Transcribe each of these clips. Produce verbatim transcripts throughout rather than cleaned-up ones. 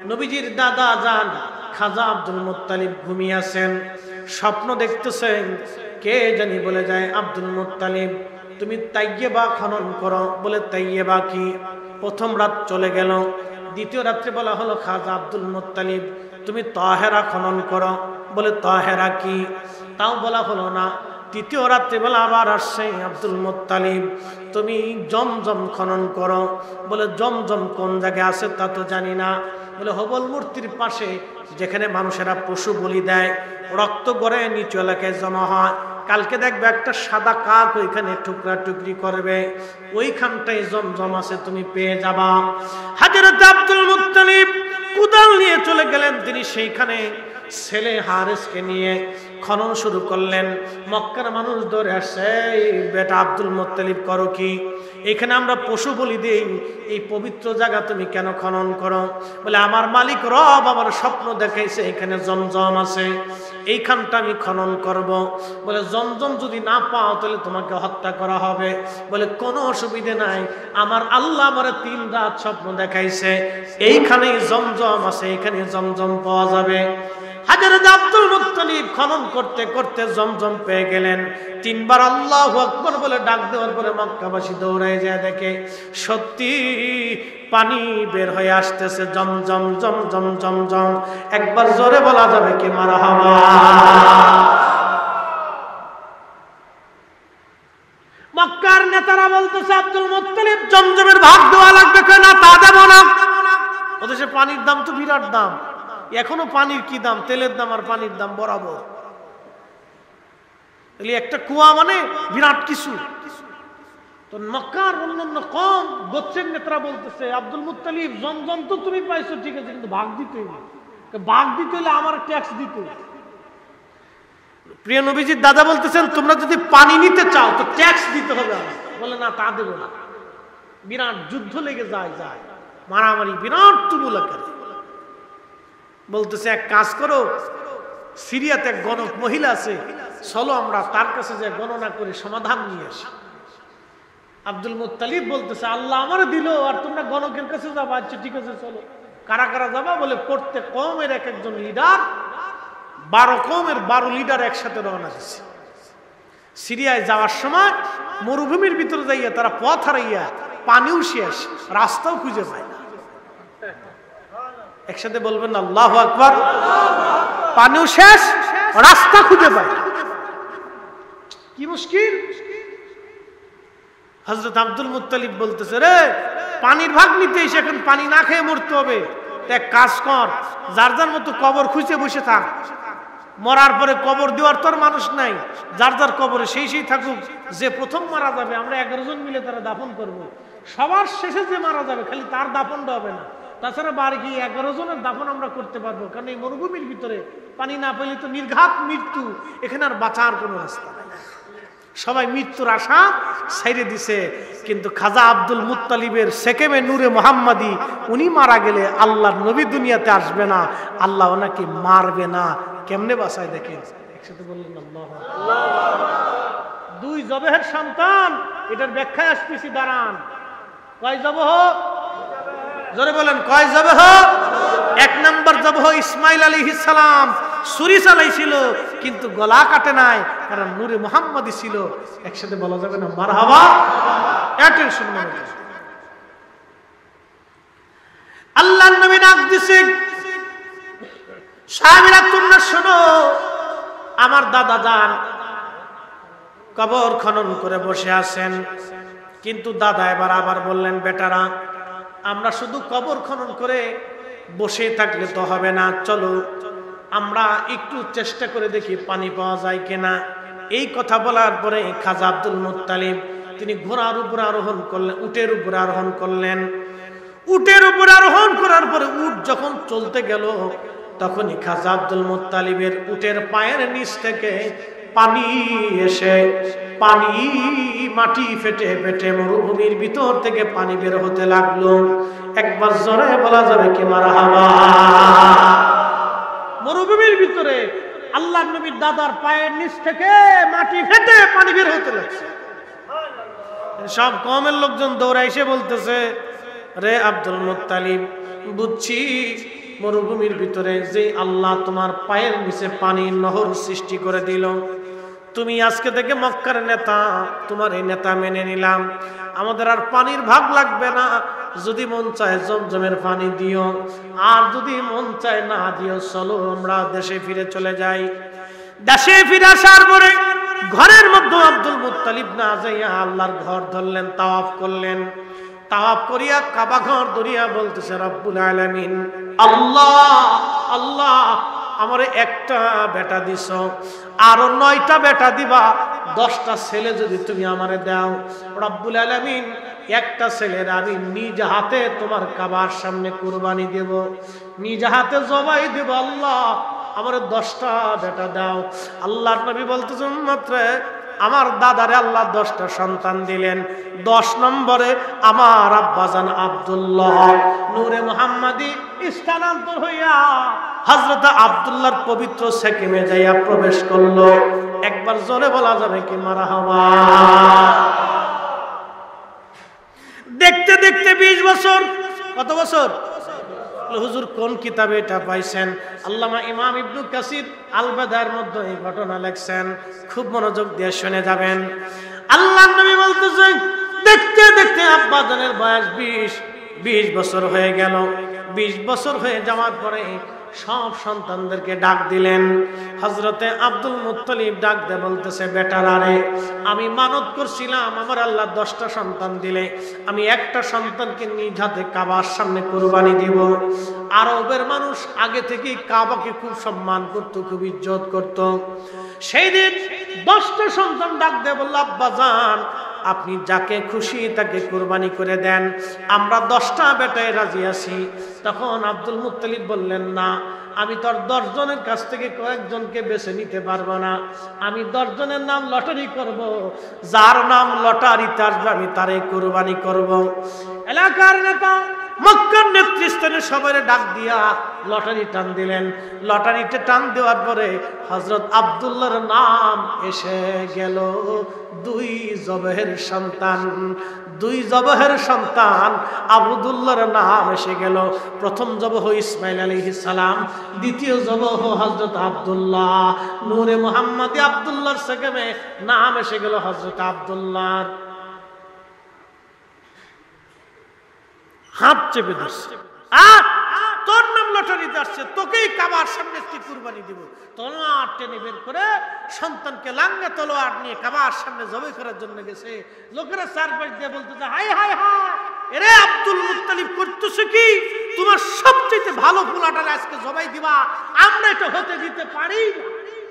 নবীজির দাদা যান খাজা আব্দুল মুত্তালিব ঘুমিয়ে আছেন, স্বপ্ন দেখতেছেন। কে জানি বলে যায়, আব্দুল মুত্তালিব তুমি তাইয়েবা খনন করো। বলে তাইয়েবা কি? প্রথম রাত চলে গেল। দ্বিতীয় রাত্রে বলা হলো খাজা আব্দুল মুত্তালিব তুমি তাহেরা খনন করো। বলে তাহেরা কি? তাও বলা হলো না। তৃতীয় রাত্রে বেলা আবার আসছে, আব্দুল মুত্তালিব তুমি জমজম খনন করো। বলে জমজম কোন জায়গায় আছে তা তো জানি না। বলে হবল মূর্তির পাশে যেখানে মানুষেরা পশু বলি দেয়, রক্ত গড়ে নিচু এলাকায় জমা হয়, কালকে দেখবে একটা সাদা কাক ওইখানে টুকরা টুকরি করবে, ওইখানটায় জমজম আছে, তুমি পেয়ে যাবা। হযরত আব্দুল মুত্তালিব কুদাল নিয়ে চলে গেলেন। তিনি সেইখানে ছেলে হারেসকে নিয়ে খনন শুরু করলেন। মক্কার মানুষ ধরে আসছে, বেটা আব্দুল মুত্তালিব করো কি? এখানে আমরা পশু বলি দেই, এই পবিত্র জায়গা তুমি কেন খনন করো? বলে আমার মালিক রব আমার স্বপ্ন দেখাইছে এখানে জমজম আছে, এইখানটা আমি খনন করব। বলে জমজম যদি না পাও তাহলে তোমাকে হত্যা করা হবে। বলে কোনো অসুবিধে নাই, আমার আল্লাহ আমার তিন রাত স্বপ্ন দেখাইছে এইখানে জমজম আছে, এখানে জমজম পাওয়া যাবে। হযরত আব্দুল মুত্তালিব খনন করতে করতে জমজম পেয়ে গেলেন। তিনবার আল্লাহু আকবার বলে ডাক দেওয়ার পরে মক্কাবাসী দৌড়ায় যায়, দেখে সত্যি পানি বের হয়ে আসতেছে, জমজম জমজম জমজম। একবার জোরে বলা যাবে কি মারহাবা? মক্কার নেতারা বলতেছে আব্দুল মুত্তালিব জমজমের ভাগ দেওয়া লাগবে, কেন তা দেব না। ওদেশে পানির দাম তো বিরাট দাম, এখনো পানির কি দাম, তেলের দাম আর পানির দাম বরাবর। একটা কুয়া মানে বিরাট কিছু। তো মক্কার অন্যান্য কম গোত্রের নেতারা বলতেছে আব্দুল মুত্তালিব জমজম তো তুমি পাইছো ঠিক আছে, কিন্তু ভাগ দিতে হইবে, ভাগ দিতে হলে আমার ট্যাক্স দিতে হবে। প্রিয় নবীজির দাদা বলতেছেন তোমরা যদি পানি নিতে চাও তো ট্যাক্স দিতে হবে আমার। বলে না তা দেব না। বিরাট যুদ্ধ লেগে যায় যায় মারামারি বিরাট তুমুল আকারে। বলতেছে এক কাজ করো, সিরিয়াতে এক গণক মহিলা আছে, চলো আমরা তার কাছে যে গণনা করে সমাধান নিয়ে আসি। আব্দুল মুত্তালিব বলতেছে আল্লাহ আমারে দিল আর তোমরা গণকের কাছে যাবা, আচ্ছা ঠিক আছে চলো। কারা কারা যাবা? বলে প্রত্যেক কওমের এক একজন লিডার, বারো কওমের বারো লিডার একসাথে রওনা দিচ্ছে। সিরিয়ায় যাওয়ার সময় মরুভূমির ভিতরে যাইয়া তারা পথ হারাইয়া পানিও শেষ, রাস্তাও খুঁজে পায় না। একসাথে বলবেন আল্লাহু আকবার। পানিও শেষ, রাস্তা খুঁজে পায় না, কি মুশকিল। হযরত আব্দুল মুত্তালিব বলতেছে রে পানির ভাগ নিতে এসে এখন পানি না খেয়ে মরতে হবে, এক কাজ কর, যার যার মতো কবর খুঁজে বসে থাক, মরার পরে কবর দেওয়ার তোর মানুষ নাই, যার যার কবরে সেই সেই থাকুক, যে প্রথম মারা যাবে আমরা এগারো জন মিলে তারা দাফন করব। সবার শেষে যে মারা যাবে খালি তার দাফনটা হবে না, তাছাড়া বাড়ি গিয়ে এগারো জনের দাফন আমরা করতে পারবো, কারণ এই মরুভূমির ভিতরে পানি না পেলে তো নির্ঘাত মৃত্যু, এখানে আর বাঁচার কোনো রাস্তা নাই। সবাই মৃত্যুর আশা ছেড়ে দিছে। কিন্তু খাজা আব্দুল মুত্তালিবের সেকেমে নূরে মোহাম্মদী, উনি মারা গেলে আল্লাহর নবী দুনিয়াতে আসবে না, আল্লাহ ওনাকে মারবে না। কেমনে বাঁচায় দেখেন, একসাথে বললেন আল্লাহ। দুই জবেহের সন্তান, এটার ব্যাখ্যায় আসতেছি, দাঁড়ান। কয় জবহ? জোরে বলেন কয় জবহ? এক নম্বর জবহ ইসমাইল আলাইহিস সালাম ছুরি চালাইছিল কিন্তু গলা কাটে নাই, কারণ নূরে মুহাম্মদী ছিল। একসাথে বলা যাবে না মারহাবা? অ্যাটেনশন মানে আল্লাহর নবী ডাক দিছে, সাহাবীরা তোমরা শোনো, আমার দাদা যান কবর খনন করে বসে আছেন। কিন্তু দাদা এবার আবার বললেন বেটারা আমরা শুধু কবর খনন করে বসে থাকলে তো হবে না, চলো আমরা একটু চেষ্টা করে দেখি পানি পাওয়া যায় কিনা। এই কথা বলার পরে খাজা আব্দুল মুত্তালিব তিনি ঘোড়ার উপরে আরোহণ করলেন, উটের উপরে আরোহণ করলেন। উটের উপরে আরোহণ করার পরে উট যখন চলতে গেল তখনই খাজা আব্দুল মুত্তালিবের উটের পায়ের নিচ থেকে পানি এসে পানি মাটি ফেটে ফেটে মরুভূমির ভিতর থেকে পানি বের হতে লাগলো। একবার জোরে বলা যাবে কি মারহাবা? মরুভূমির ভিতরে আল্লাহর নবীর দাদার পায়ের নিচ থেকে মাটি ফেটে পানি বের হতে লাগছে। সব কওমের লোকজন দৌড়ায় এসে বলতেছে রে আব্দুল মুত্তালিব বুঝছি মরুভূমির ভিতরে যে আল্লাহ তোমার পায়ের নিচে পানির নহর সৃষ্টি করে দিল, তুমি আজকে থেকে মক্কার নেতা, তোমার এই নেতা মেনে নিলাম, আমাদের আর পানির ভাগ লাগবে না, যদি মন চায় জমজমের পানি দিও, আর যদি মন চায় না দিও, চলো আমরা দেশে ফিরে চলে যাই। দেশে ফিরে আসার পরে ঘরের মধ্যে আব্দুল মুত্তালিব না যাইয়া আল্লাহর ঘর ধরলেন, তাওয়াফ করলেন। তাওয়াফ করিয়া কাবা ঘর ধরিয়া বলতেছে, রব্বুল আলামিন, আল্লাহ আল্লাহ, আমারে একটা বেটা দিছ, আরো নয়টা বেটা দিবা, দশটা ছেলে যদি তুমি আমারে দাও, রব্বুল আলামিন একটা ছেলের আমি নিজ হাতে তোমার কাবার সামনে কুরবানি দেব, নিজ হাতে জবাই দেব, আল্লাহ আমার দশটা বেটা দাও। আল্লাহর নবী বলতেছেন, মাত্র আমার দাদারে আল্লাহ দশটা সন্তান দিলেন, দশ নম্বরে আমার আব্বাজান আব্দুল্লাহ নূরে মুহাম্মাদি স্থানান্তর হইয়া হযরত আব্দুল্লাহর পবিত্র সেকেমে যাইয়া প্রবেশ করলো। একবার জোরে বলা যাবে কি মারহাবা? দেখতে দেখতে বিশ বছর, কত বছর? হুজুর কোন কিতাবে এটা পাইছেন? আল্লামা ইমাম ইবনু কাসির আল বাদার মধ্যে এই ঘটনা লেখছেন, খুব মনোযোগ দিয়ে শুনে যাবেন। আল্লাহর নবী বলতেছেন, দেখতে দেখতে আব্বাজানের বয়স বিশ বিশ বছর হয়ে গেল। বিশ বছর হয়ে যাওয়ার পরে সব সন্তানদেরকে ডাক দিলেন। হযরতে আব্দুল মুত্তালিব ডাক দিয়ে বলতেছে, বেটারা রে, আমি মানত করছিলাম আমার আল্লাহ দশটা সন্তান দিলে আমি একটা সন্তানকে নিজ হাতে কাবার সামনে কুরবানি দিব। আরবের মানুষ আগে থেকেই কাবাকে খুব সম্মান করত, খুব ইজ্জত করত। সেই দিন দশটা সন্তান ডাক দিয়ে বলল, আব্বাজান আপনি যাকে খুশি তাকে কুরবানি করে দেন, আমরা দশটা বেটায় রাজি আছি। তখন আব্দুল মুত্তালিব বললেন, না, আমি তোর দশ জনের কাছ থেকে কয়েকজনকে বেছে নিতে পারবো না, আমি দশ জনের নাম লটারি করব, যার নাম লটারিতে আসবে আমি তারে কুরবানি করব। এলাকার নেতা মক্কার নেতৃস্থানে সবাই ডাক দিয়া লটারি টান দিলেন। লটারিতে টান দেওয়ার পরে হযরত আব্দুল্লাহর নাম এসে গেল। দুই জবহের সন্তান, দুই জবহের সন্তান আব্দুল্লাহর নাম এসে গেল। প্রথম জবহ ইসমাইল আলাইহিস সালাম, দ্বিতীয় জবহ হযরত আব্দুল্লাহ নূরে মুহাম্মাদি আব্দুল্লাহর সেকেমে নাম এসে গেল হযরত আব্দুল্লাহর। হাত চেপে ধরছে, তোর নাম লটারিতে আসছে, তোকেই কাবার সামনে একটি কুরবানি দিব। তলোয়ার টেনে বের করে সন্তানকে লাঙ্গা তলোয়ার নিয়ে কাবার সামনে জবাই করার জন্য গেছে। লোকেরা চারপাশ দিয়ে বলতেছে, হাই হাই হাই, এরে আব্দুল মুত্তালিব করতেছে কি? তোমার সবচেয়ে ভালো পোলাটারে আজকে জবাই দিবা, আমরা এটা হতে দিতে পারি না।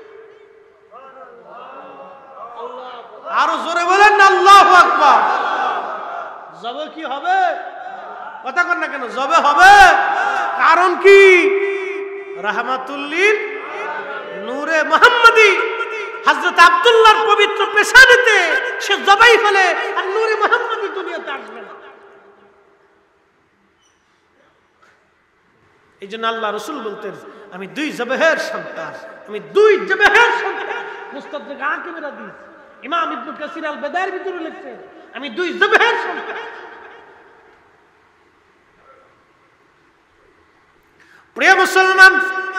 আরো জোরে বলেন না আল্লাহু আকবার। জবাই কি হবে? কথা কর না কেন? জবে হবে। কারণ কি? রাহমাতুল লিল নূরে মুহাম্মাদি হযরত আব্দুল্লাহর পবিত্র পেশানিতে সে জবাই হলে আর নূরে মুহাম্মাদি দুনিয়াতে আসবে না। এই জন্য আল্লাহ রাসূল বলতেন, আমি দুই জবহের সন্তান, আমি দুই জবহের সন্তান। মুস্তাদরিক হাকিমের হাদিস, ইমাম ইবনে কাসির আল বাদার ভিতরে লিখছেন, আমি দুই জবহের সন্তান। প্রিয় মুসলমান,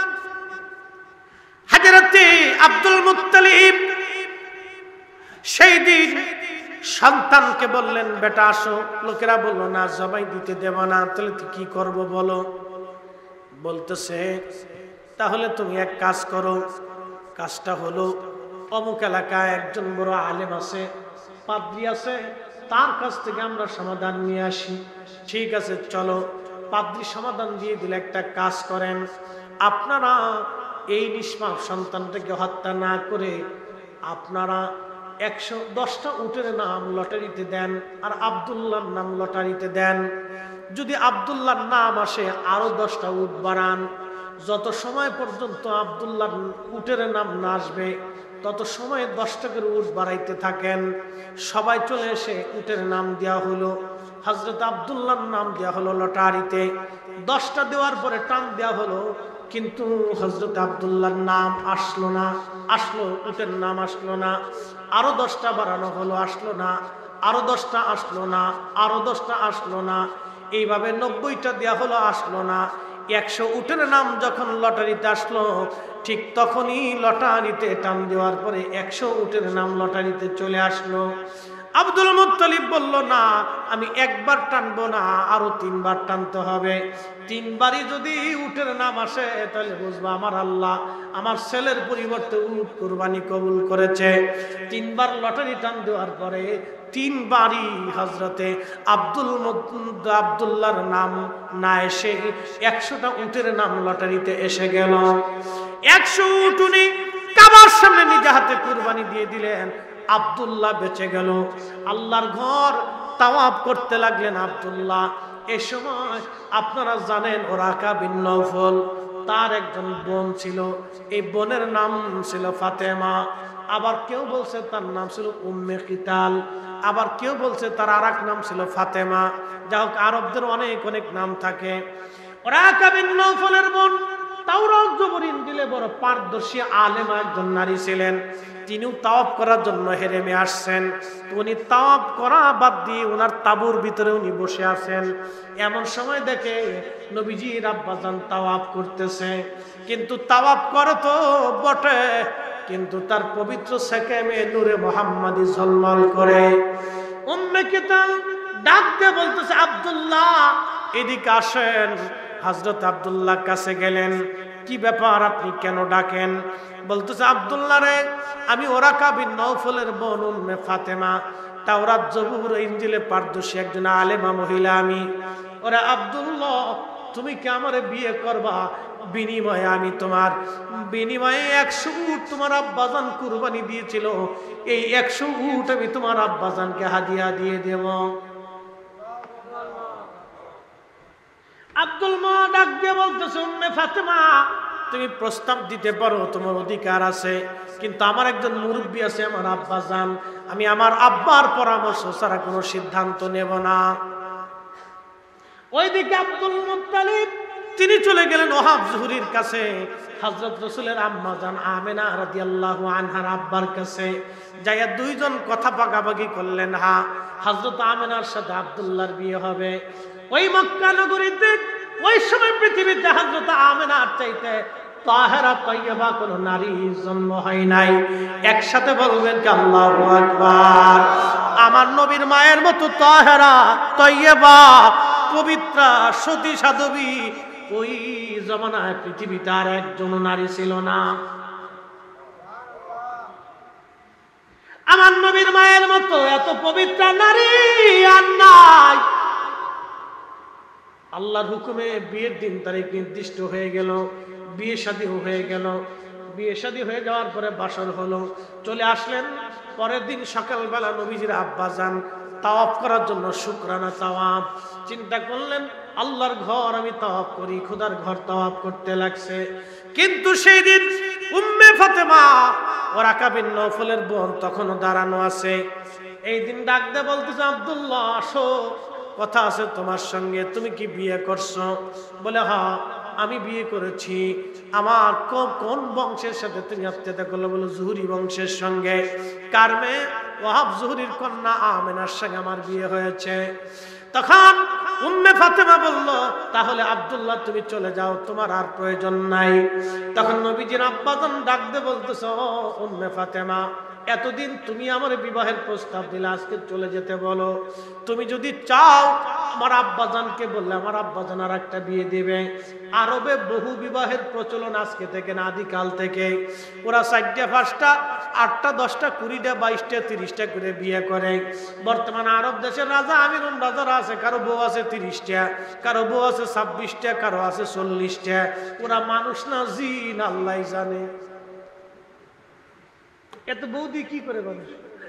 হযরতে আব্দুল মুত্তালিব সেই দিন সন্তানকে বললেন, বেটা আসো। লোকেরা বলল, না, জবাই দিতে দেব না। তাহলে তুই কি করব বলো? বলতেছে, তাহলে তুমি এক কাজ করো। কাজটা হলো, অমুক এলাকায় একজন বড় আলেম আছে, পাদ্রী আছে, তার কাছ থেকে আমরা সমাধান নিয়ে আসি। ঠিক আছে, চলো। পাদ্রী সমাধান দিয়ে দিলে, একটা কাজ করেন, আপনারা এই নিষ্পাপ সন্তানটাকে হত্যা না করে আপনারা একশো দশটা উটের নাম লটারিতে দেন, আর আব্দুল্লাহর নাম লটারিতে দেন। যদি আব্দুল্লাহর নাম আসে আরো দশটা উট বাড়ান। যত সময় পর্যন্ত আব্দুল্লাহর উটের নাম না আসবে তত সময় দশটা করে উট বাড়াইতে থাকেন। সবাই চলে এসে উটের নাম দেওয়া হলো, হযরত আব্দুল্লাহর নাম দেওয়া হলো লটারিতে। দশটা দেওয়ার পরে টান দেওয়া হলো, কিন্তু হযরত আব্দুল্লাহর নাম আসলো না। আসলো, উটের নাম আসলো না। আরো দশটা বাড়ানো হলো, আসলো না। আরো দশটা আসলো না। আরো দশটা আসলো না। এইভাবে নব্বইটা দেওয়া হলো, আসলো না। একশো উটের নাম যখন লটারিতে আসলো, ঠিক তখনই লটারিতে টান দেওয়ার পরে একশো উটের নাম লটারিতে চলে আসলো। আব্দুল মুত্তালিব বলল, না, আমি একবার টানবো না, আরো তিনবার টানতে হবে। তিনবারই যদি উটের নাম আসে তাহলে বুঝবো আমার আল্লাহ আমার ছেলের পরিবর্তে উট কুরবানি কবুল করেছে। তিনবার লটারি টান দেওয়ার পরে তিনবারই হযরতে আব্দুল আব্দুল্লাহর নাম না এসে একশোটা উটের নাম লটারিতে এসে গেল। একশো উট উনি কাবার সামনে নিজে হাতে কুরবানি দিয়ে দিলেন। আব্দুল্লাহ বেঁচে গেল। আল্লাহর ঘর তাওয়াফ করতে লাগলেন আব্দুল্লাহ। এ সময় আপনারা জানেন ওরাকা বিন নওফল, তার একজন বোন ছিল, এই বোনের নাম ছিল ফাতেমা। আবার কেউ বলছে তার নাম ছিল উম্মে কিতাল, আবার কেউ বলছে তার আর এক নাম ছিল ফাতেমা। যা হোক, আরবদের অনেক অনেক নাম থাকে। ওরাকা বিন নওফলের বোন তাওরাত জবর ইনজিলে বড় পারদর্শী আলেমা একজন নারী ছিলেন। তিনিও তাওয়াফ করার জন্য হেরেমে আসছেন। উনি তাওয়াফ করা বাদ দিয়ে ওনার তাঁবুর ভিতরে উনি বসে আছেন। এমন সময় দেখে নবীজির আব্বাজান তাওয়াফ করতেছে, কিন্তু তাওয়াফ করে তো বটে, কিন্তু তার পবিত্র সেকেমে নূরে মুহাম্মাদি ঝলমল করে। উম্মে কিতাল ডাক দিয়ে বলতেছে, আব্দুল্লাহ এদিকে আসেন। হযরত আব্দুল্লাহ কাছে গেলেন, কি ব্যাপার, আপনি কেন ডাকেন? বলতেছে, আব্দুল্লাহ রে, আমি ওরাকা বিন নওফলের বোন উম্মে ফাতেমা, তাওরাত জবুর ইনজিলে পারদর্শী একজন আলেমা মহিলা আমি। ওরা আব্দুল্লাহ, তুমি কি আমারে বিয়ে করবা? বিনিময়ে আমি তোমার বিনিময়ে একশো উট তোমার আব্বাজান কুরবানি দিয়েছিল, এই একশো উট আমি তোমার আব্বাজানকে হাদিয়া দিয়ে দেব। আব্দুল মা ডাক দিয়ে বলতেছে, উম্মে ফাতেমা তুমি প্রস্তাব দিতে পারো, তোমার অধিকার আছে, কিন্তু আমার একজন মুরব্বী আছে, আমার আব্বাজান, আমি আমার আব্বার পরামর্শ ছাড়া কোনো সিদ্ধান্ত নেব না। ওইদিকে আব্দুল মুত্তালিব তিনি চলে গেলেন ওহাব জুহরির কাছে, হযরত রাসূলের আম্মা জান আমেনা রাদিয়াল্লাহু আনহার আব্বার কাছে। যাইয়া দুইজন কথা ভাগাভাগি করলেন, হ্যাঁ হযরত আমেনার সাথে আব্দুল্লাহর বিয়ে হবে। ওই মক্কা নগরীতে ওই সময় পৃথিবীতে হযরত আমেনার চাইতে তাহেরা তয়্যিবা কোন নারী জন্ম হয় নাই। একসাথে বলবেন কি আল্লাহু আকবার। আমার নবীর মায়ের মতো তাহেরা তয়্যিবা পবিত্রা সতী সাধবী ওই জমানায় পৃথিবীতে আর একজন নারী ছিল না। আমার নবীর মায়ের মতো এত পবিত্র নারী আর নাই। আল্লাহর হুকুমে বিয়ের দিন তারিখ নির্দিষ্ট হয়ে গেল, বিয়ে শাদী হয়ে গেল। বিয়ে শাদী হয়ে যাওয়ার পরে বাসর হলো, চলে আসলেন। পরের দিন সকালবেলা নবীজির আব্বাজান তাওয়াফ করার জন্য শুকরানা তাওয়াফ চিন্তা করলেন, আল্লাহর ঘর আমি তাওয়াফ করি, খোদার ঘর তাওয়াফ করতে লাগছে। কিন্তু সেই দিন উম্মে ফাতেমা ওরাকা বিন নওফলের বোন তখনও দাঁড়ানো আছে। এই দিন ডাক দিয়ে বলতেছে, আব্দুল্লাহ আসো, কথা আছে তোমার সঙ্গে। তুমি কি বিয়ে করছো? বলে, হ্যাঁ আমি বিয়ে করেছি। আমার কোন বংশের সাথে তুমি আত্মীয়তা করলো? বলো, জুহরি বংশের সঙ্গে। কার মেয়ে? ওহাব জুহরির কন্যা আমেনার সঙ্গে আমার বিয়ে হয়েছে। তখন উম্মে ফাতেমা বলল, তাহলে আব্দুল্লাহ তুমি চলে যাও, তোমার আর প্রয়োজন নাই। তখন নবীজির আব্বাজান ডাক দিয়ে বলতেছ, ও উম্মে ফাতেমা, এতদিন তুমি আমার বিবাহের প্রস্তাব দিলে, আজকে চলে যেতে বলো। তুমি যদি চাও আমার আব্বাজানকে বললে আমার আব্বাজান আর একটা বিয়ে দিবে। আরবে বহু বিবাহের প্রচলন আজকে থেকে না, আদিকাল থেকে। ওরা চারটা পাঁচটা আটটা দশটা কুড়িটা বাইশটা তিরিশটা করে বিয়ে করে। বর্তমানে আরব দেশের রাজা আমির রাজারা আছে, কারো বউ আছে তিরিশটা, কারো বউ আছে ছাব্বিশটা, কারো আছে চল্লিশটা। ওরা মানুষ না জিন, আল্লাহ জানে। এত বৌদি কি করে মানুষ?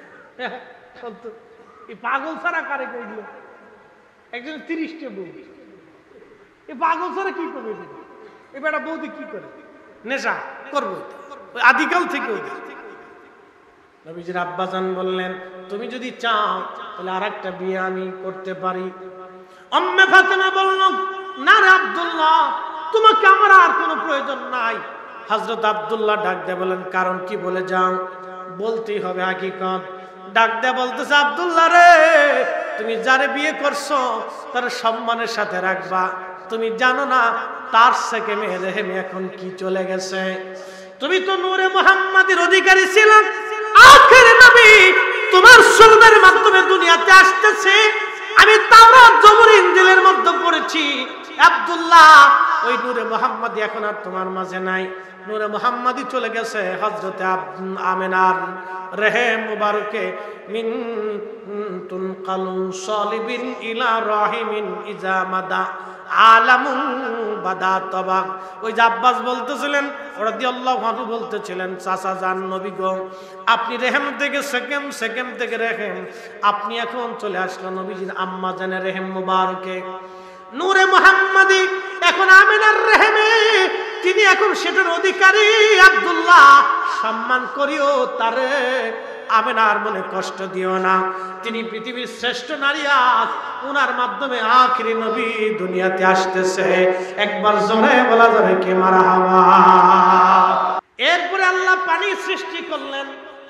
এই পাগল ছাড়া কারে কইল? একজন তিরিশটা বউ, এই পাগল ছাড়া কি করবে? এবার বৌদি কি করে? নেশা করবো আদিকাল থেকে। নবীজির আব্বাজান বললেন, তুমি যদি চাও তাহলে আর একটা বিয়ে আমি করতে পারি। উম্মে ফাতেমা বলল, না রে আব্দুল্লাহ, তোমাকে আমার আর কোনো প্রয়োজন নাই। হযরত আব্দুল্লাহ ডাক দিয়ে বলেন, কারণ কি? বলে যাও। বলতেই হবে হাকিকত। ডাক দিয়ে বলতেছে, আব্দুল্লাহ রে, তুমি যারে বিয়ে করছো তার সম্মানের সাথে রাখবা। তুমি জানো না তার সেকেমে রেহেমে এখন কি চলে গেছে? তুমি তো নূরে মুহাম্মাদের অধিকারী ছিলে, আখের নবী তোমার সুন্নাহর মাধ্যমে দুনিয়াতে আসতেছে। আমি তাওরাত জবুর ইনজিলের মধ্যে পড়েছি আব্দুল্লাহ ওই নূরে মুহাম্মাদি এখন আর তোমার মাঝে নাই। নূরে মুহাম্মাদি চলে গেছে হযরতে আমিনার রহিম মুবারকে মিন তুনকালু সালিবিন ইলা রাহিমিন ইজা মাদা আলামুন বাদা তবাক। ওই যে আব্বাস বলতেছিলেন রাদিয়াল্লাহু আনহু বলতেছিলেন, চাচা জান নবী গো, আপনি রেহেম থেকে সেকেম, সেকেম থেকে রেহেম, আপনি এখন চলে আসলো নবীজির আম্মা জানের রেহেম মুবারকে নূরে মুহাম্মাদি এখন আমিনার রেহেমে, তিনি এখন সেটার অধিকারী। আব্দুল্লাহ সম্মান করিও তারে, আমিনার মনে কষ্ট দিও না, তিনি পৃথিবীর শ্রেষ্ঠ নারী, আজ উনার মাধ্যমে আখিরি নবী দুনিয়াতে আসতেছে। একবার জোরে বলা যাবে কে মারহাবা। এরপরে আল্লাহ পানি সৃষ্টি করলেন।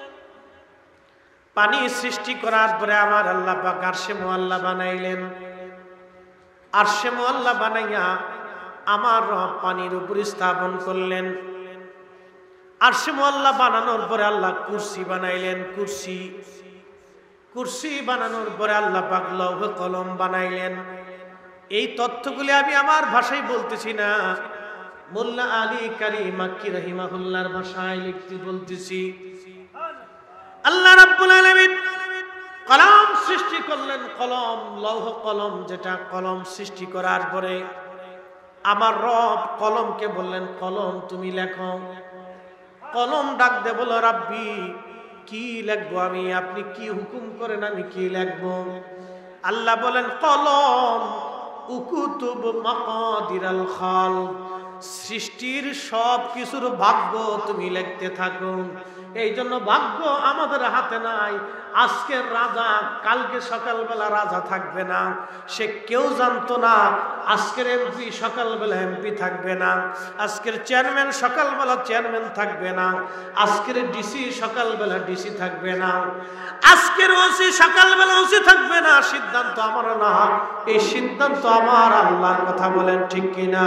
পানি সৃষ্টি করার পরে আমার আল্লাহ পাক আরশে মুআল্লা বানাইলেন। আরশে মুআল্লা বানাইয়া আমার রব পানির উপর স্থাপন করলেন। আরশে মুআল্লা বানানোর পরে আল্লাহ কুরসি বানাইলেন। কুরসি কুরসি বানানোর পরে আল্লাহ পাক লৌহ কলম বানাইলেন। এই তথ্যগুলি আমি আমার ভাষায় বলতেছি না, মোল্লা আলী কারি মাক্কি রাহিমাহুল্লাহর ভাষায় লিখতে বলতেছি। আল্লাহ রাব্বুল আলামিন কলম সৃষ্টি করলেন। কলম, লৌহ কলম, যেটা কলম সৃষ্টি করার পরে আমার রব কলমকে বললেন, কলম তুমি লেখো। কলম ডাক দে বলো, রাব্বি কি লিখবো আমি? আপনি কি হুকুম করেন আমি কি লিখবো? আল্লাহ বলেন, কলম উকুতুব মাকাদিরাল খালক, সৃষ্টির সব কিছুর ভাগ্য তুমি লিখতে থাকো। এই জন্য ভাগ্য আমাদের হাতে নাই। আজকের রাজা কালকে সকালবেলা রাজা থাকবে না, সে কেউ জানতো না। আজকের এমপি সকালবেলা এমপি থাকবে না, আজকের চেয়ারম্যান সকালবেলা চেয়ারম্যান থাকবে না, আজকের ডিসি সকালবেলা ডিসি থাকবে না, আজকের ওসি সকালবেলা ওসি থাকবে না। সিদ্ধান্ত আমার না, এই সিদ্ধান্ত আমার আল্লাহর। কথা বলেন ঠিক কিনা?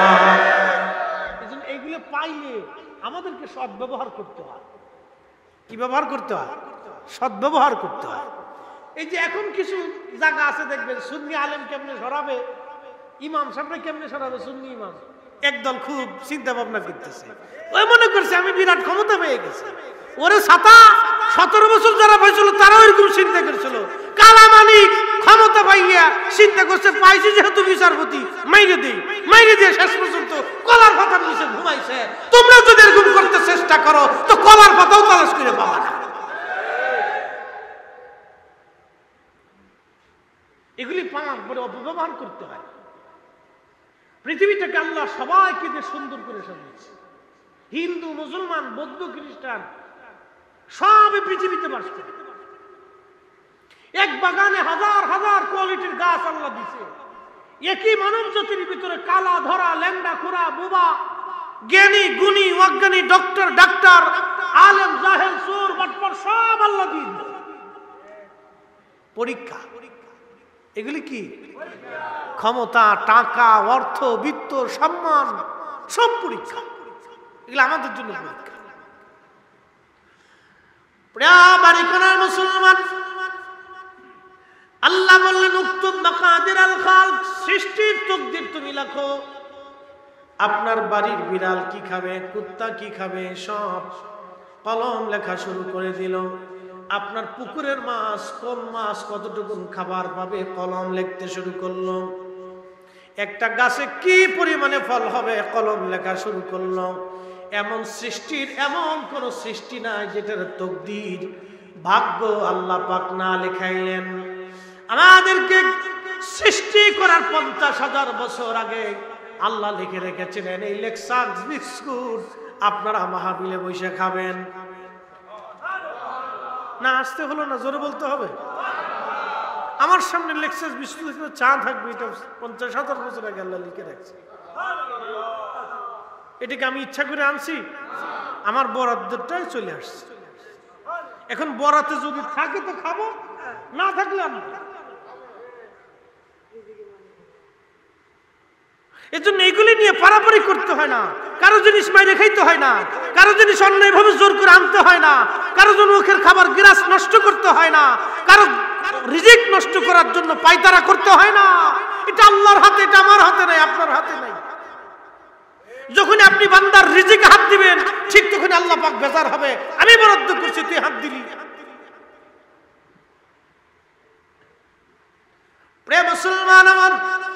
এজন্য এইগুলো পাইলে আমাদেরকে সৎ ব্যবহার করতে হয়। কি ব্যবহার করতে হয়? সৎ ব্যবহার করতে হয়। এই যে এখন কিছু জায়গা আছে দেখবেন, সুন্নি আলেম কেমনে সরাবে, ইমাম সাহেবরা কেমনে সরাবে, সুন্নি ইমাম একদল খুব চিন্তা ভাবনা করতেছে। ওই মনে করছে আমি বিরাট ক্ষমতা পেয়ে গেছি। ওরে ছাতা সতেরো বছর যারা পাইছিল তারাও এরকম চিন্তা করছিল। কালা মালিক ক্ষমতা পাইয়া চিন্তা করছে, পাইছি যেহেতু বিচারপতি মাইরে দিই, মাইরে দিয়ে শেষ পর্যন্ত কলার পাতার নিচে ঘুমাইছে। তোমরা যদি এরকম করতে চেষ্টা করো তো কলার পাতাও তালাশ করে পাবা না। এগুলি পাওয়ার পরে অপব্যবহার করতে হয়। পৃথিবীটাকে আল্লাহ সবাইকে দিয়ে সুন্দর করে সাজিয়েছে। হিন্দু, মুসলমান, বৌদ্ধ, খ্রিস্টান সবই পৃথিবীতে বাস করে। এক বাগানে হাজার হাজার কোয়ালিটির গাছ আল্লাহ দিছে। একই মানব জাতির ভিতরে কালা, ধরা, ল্যাংড়া, খোরা, বোবা, জ্ঞানী, গুণী, অজ্ঞানী, ডক্টর, ডাক্তার, আলেম, জাহেল, চোর, বাটপার সব আল্লাহ দিন। পরীক্ষা, এগুলি কি? ক্ষমতা, টাকা, অর্থ, বিত্ত, সম্মান, সব পরীক্ষা। এগুলো আমাদের জন্য পরীক্ষা। মুসলমান, আল্লাহ বললেন উক্তুব মাকাদিরাল খালক, সৃষ্টির তাকদীর তুমি লেখো। আপনার বাড়ির বিড়াল কি খাবে, কুত্তা কি খাবে, সব কলম লেখা শুরু করে দিল। আপনার পুকুরের মাছ কোন মাছ কতটুকু খাবার পাবে, কলম লিখতে শুরু করলো। একটা গাছে কি পরিমাণে ফল হবে, কলম লেখা শুরু করলো। এমন সৃষ্টির এমন কোন সৃষ্টি নাই যেটার তাকদীর, ভাগ্য আল্লাহ পাক না লেখাইলেন। আমাদেরকে সৃষ্টি করার পঞ্চাশ হাজার বছর আগে আল্লাহ লিখে রেখেছিলেন এই লেক্সাস বিস্কুট আপনারা মাহফিলে বসে খাবেন। না আসতে হলো না, জোরে বলতে হবে। আমার সামনে লেক্সাস বিস্কুট চা থাকবে, এটা পঞ্চাশ হাজার বছর আগে আল্লাহ লিখে রাখছে। এটাকে আমি ইচ্ছা করে আনছি? আমার বরাদ্দটাই চলে আসছে। এখন বরাতে যদি থাকে তো খাবো, না থাকলে আমি এই জন্য এগুলি নিয়ে পারাপারি করতে হয় না, কারো জিনিস মাইরে খাইতে হয় না, কারো জিনিস অন্যায়ভাবে জোর করে আনতে হয় না, কারো জন্য মুখের খাবার গ্রাস নষ্ট করতে হয় না, কারো রিজিক নষ্ট করার জন্য পায়তারা করতে হয় না। এটা আল্লাহর হাতে, এটা আমার হাতে নাই, আপনার হাতে নাই। যখন আপনি বান্দার রিজিকে হাত দিবেন ঠিক তখন আল্লাহ পাক বেজার হবে, আমি বরাদ্দ করছি তুই হাত দিলি। প্রিয় মুসলমান আমার,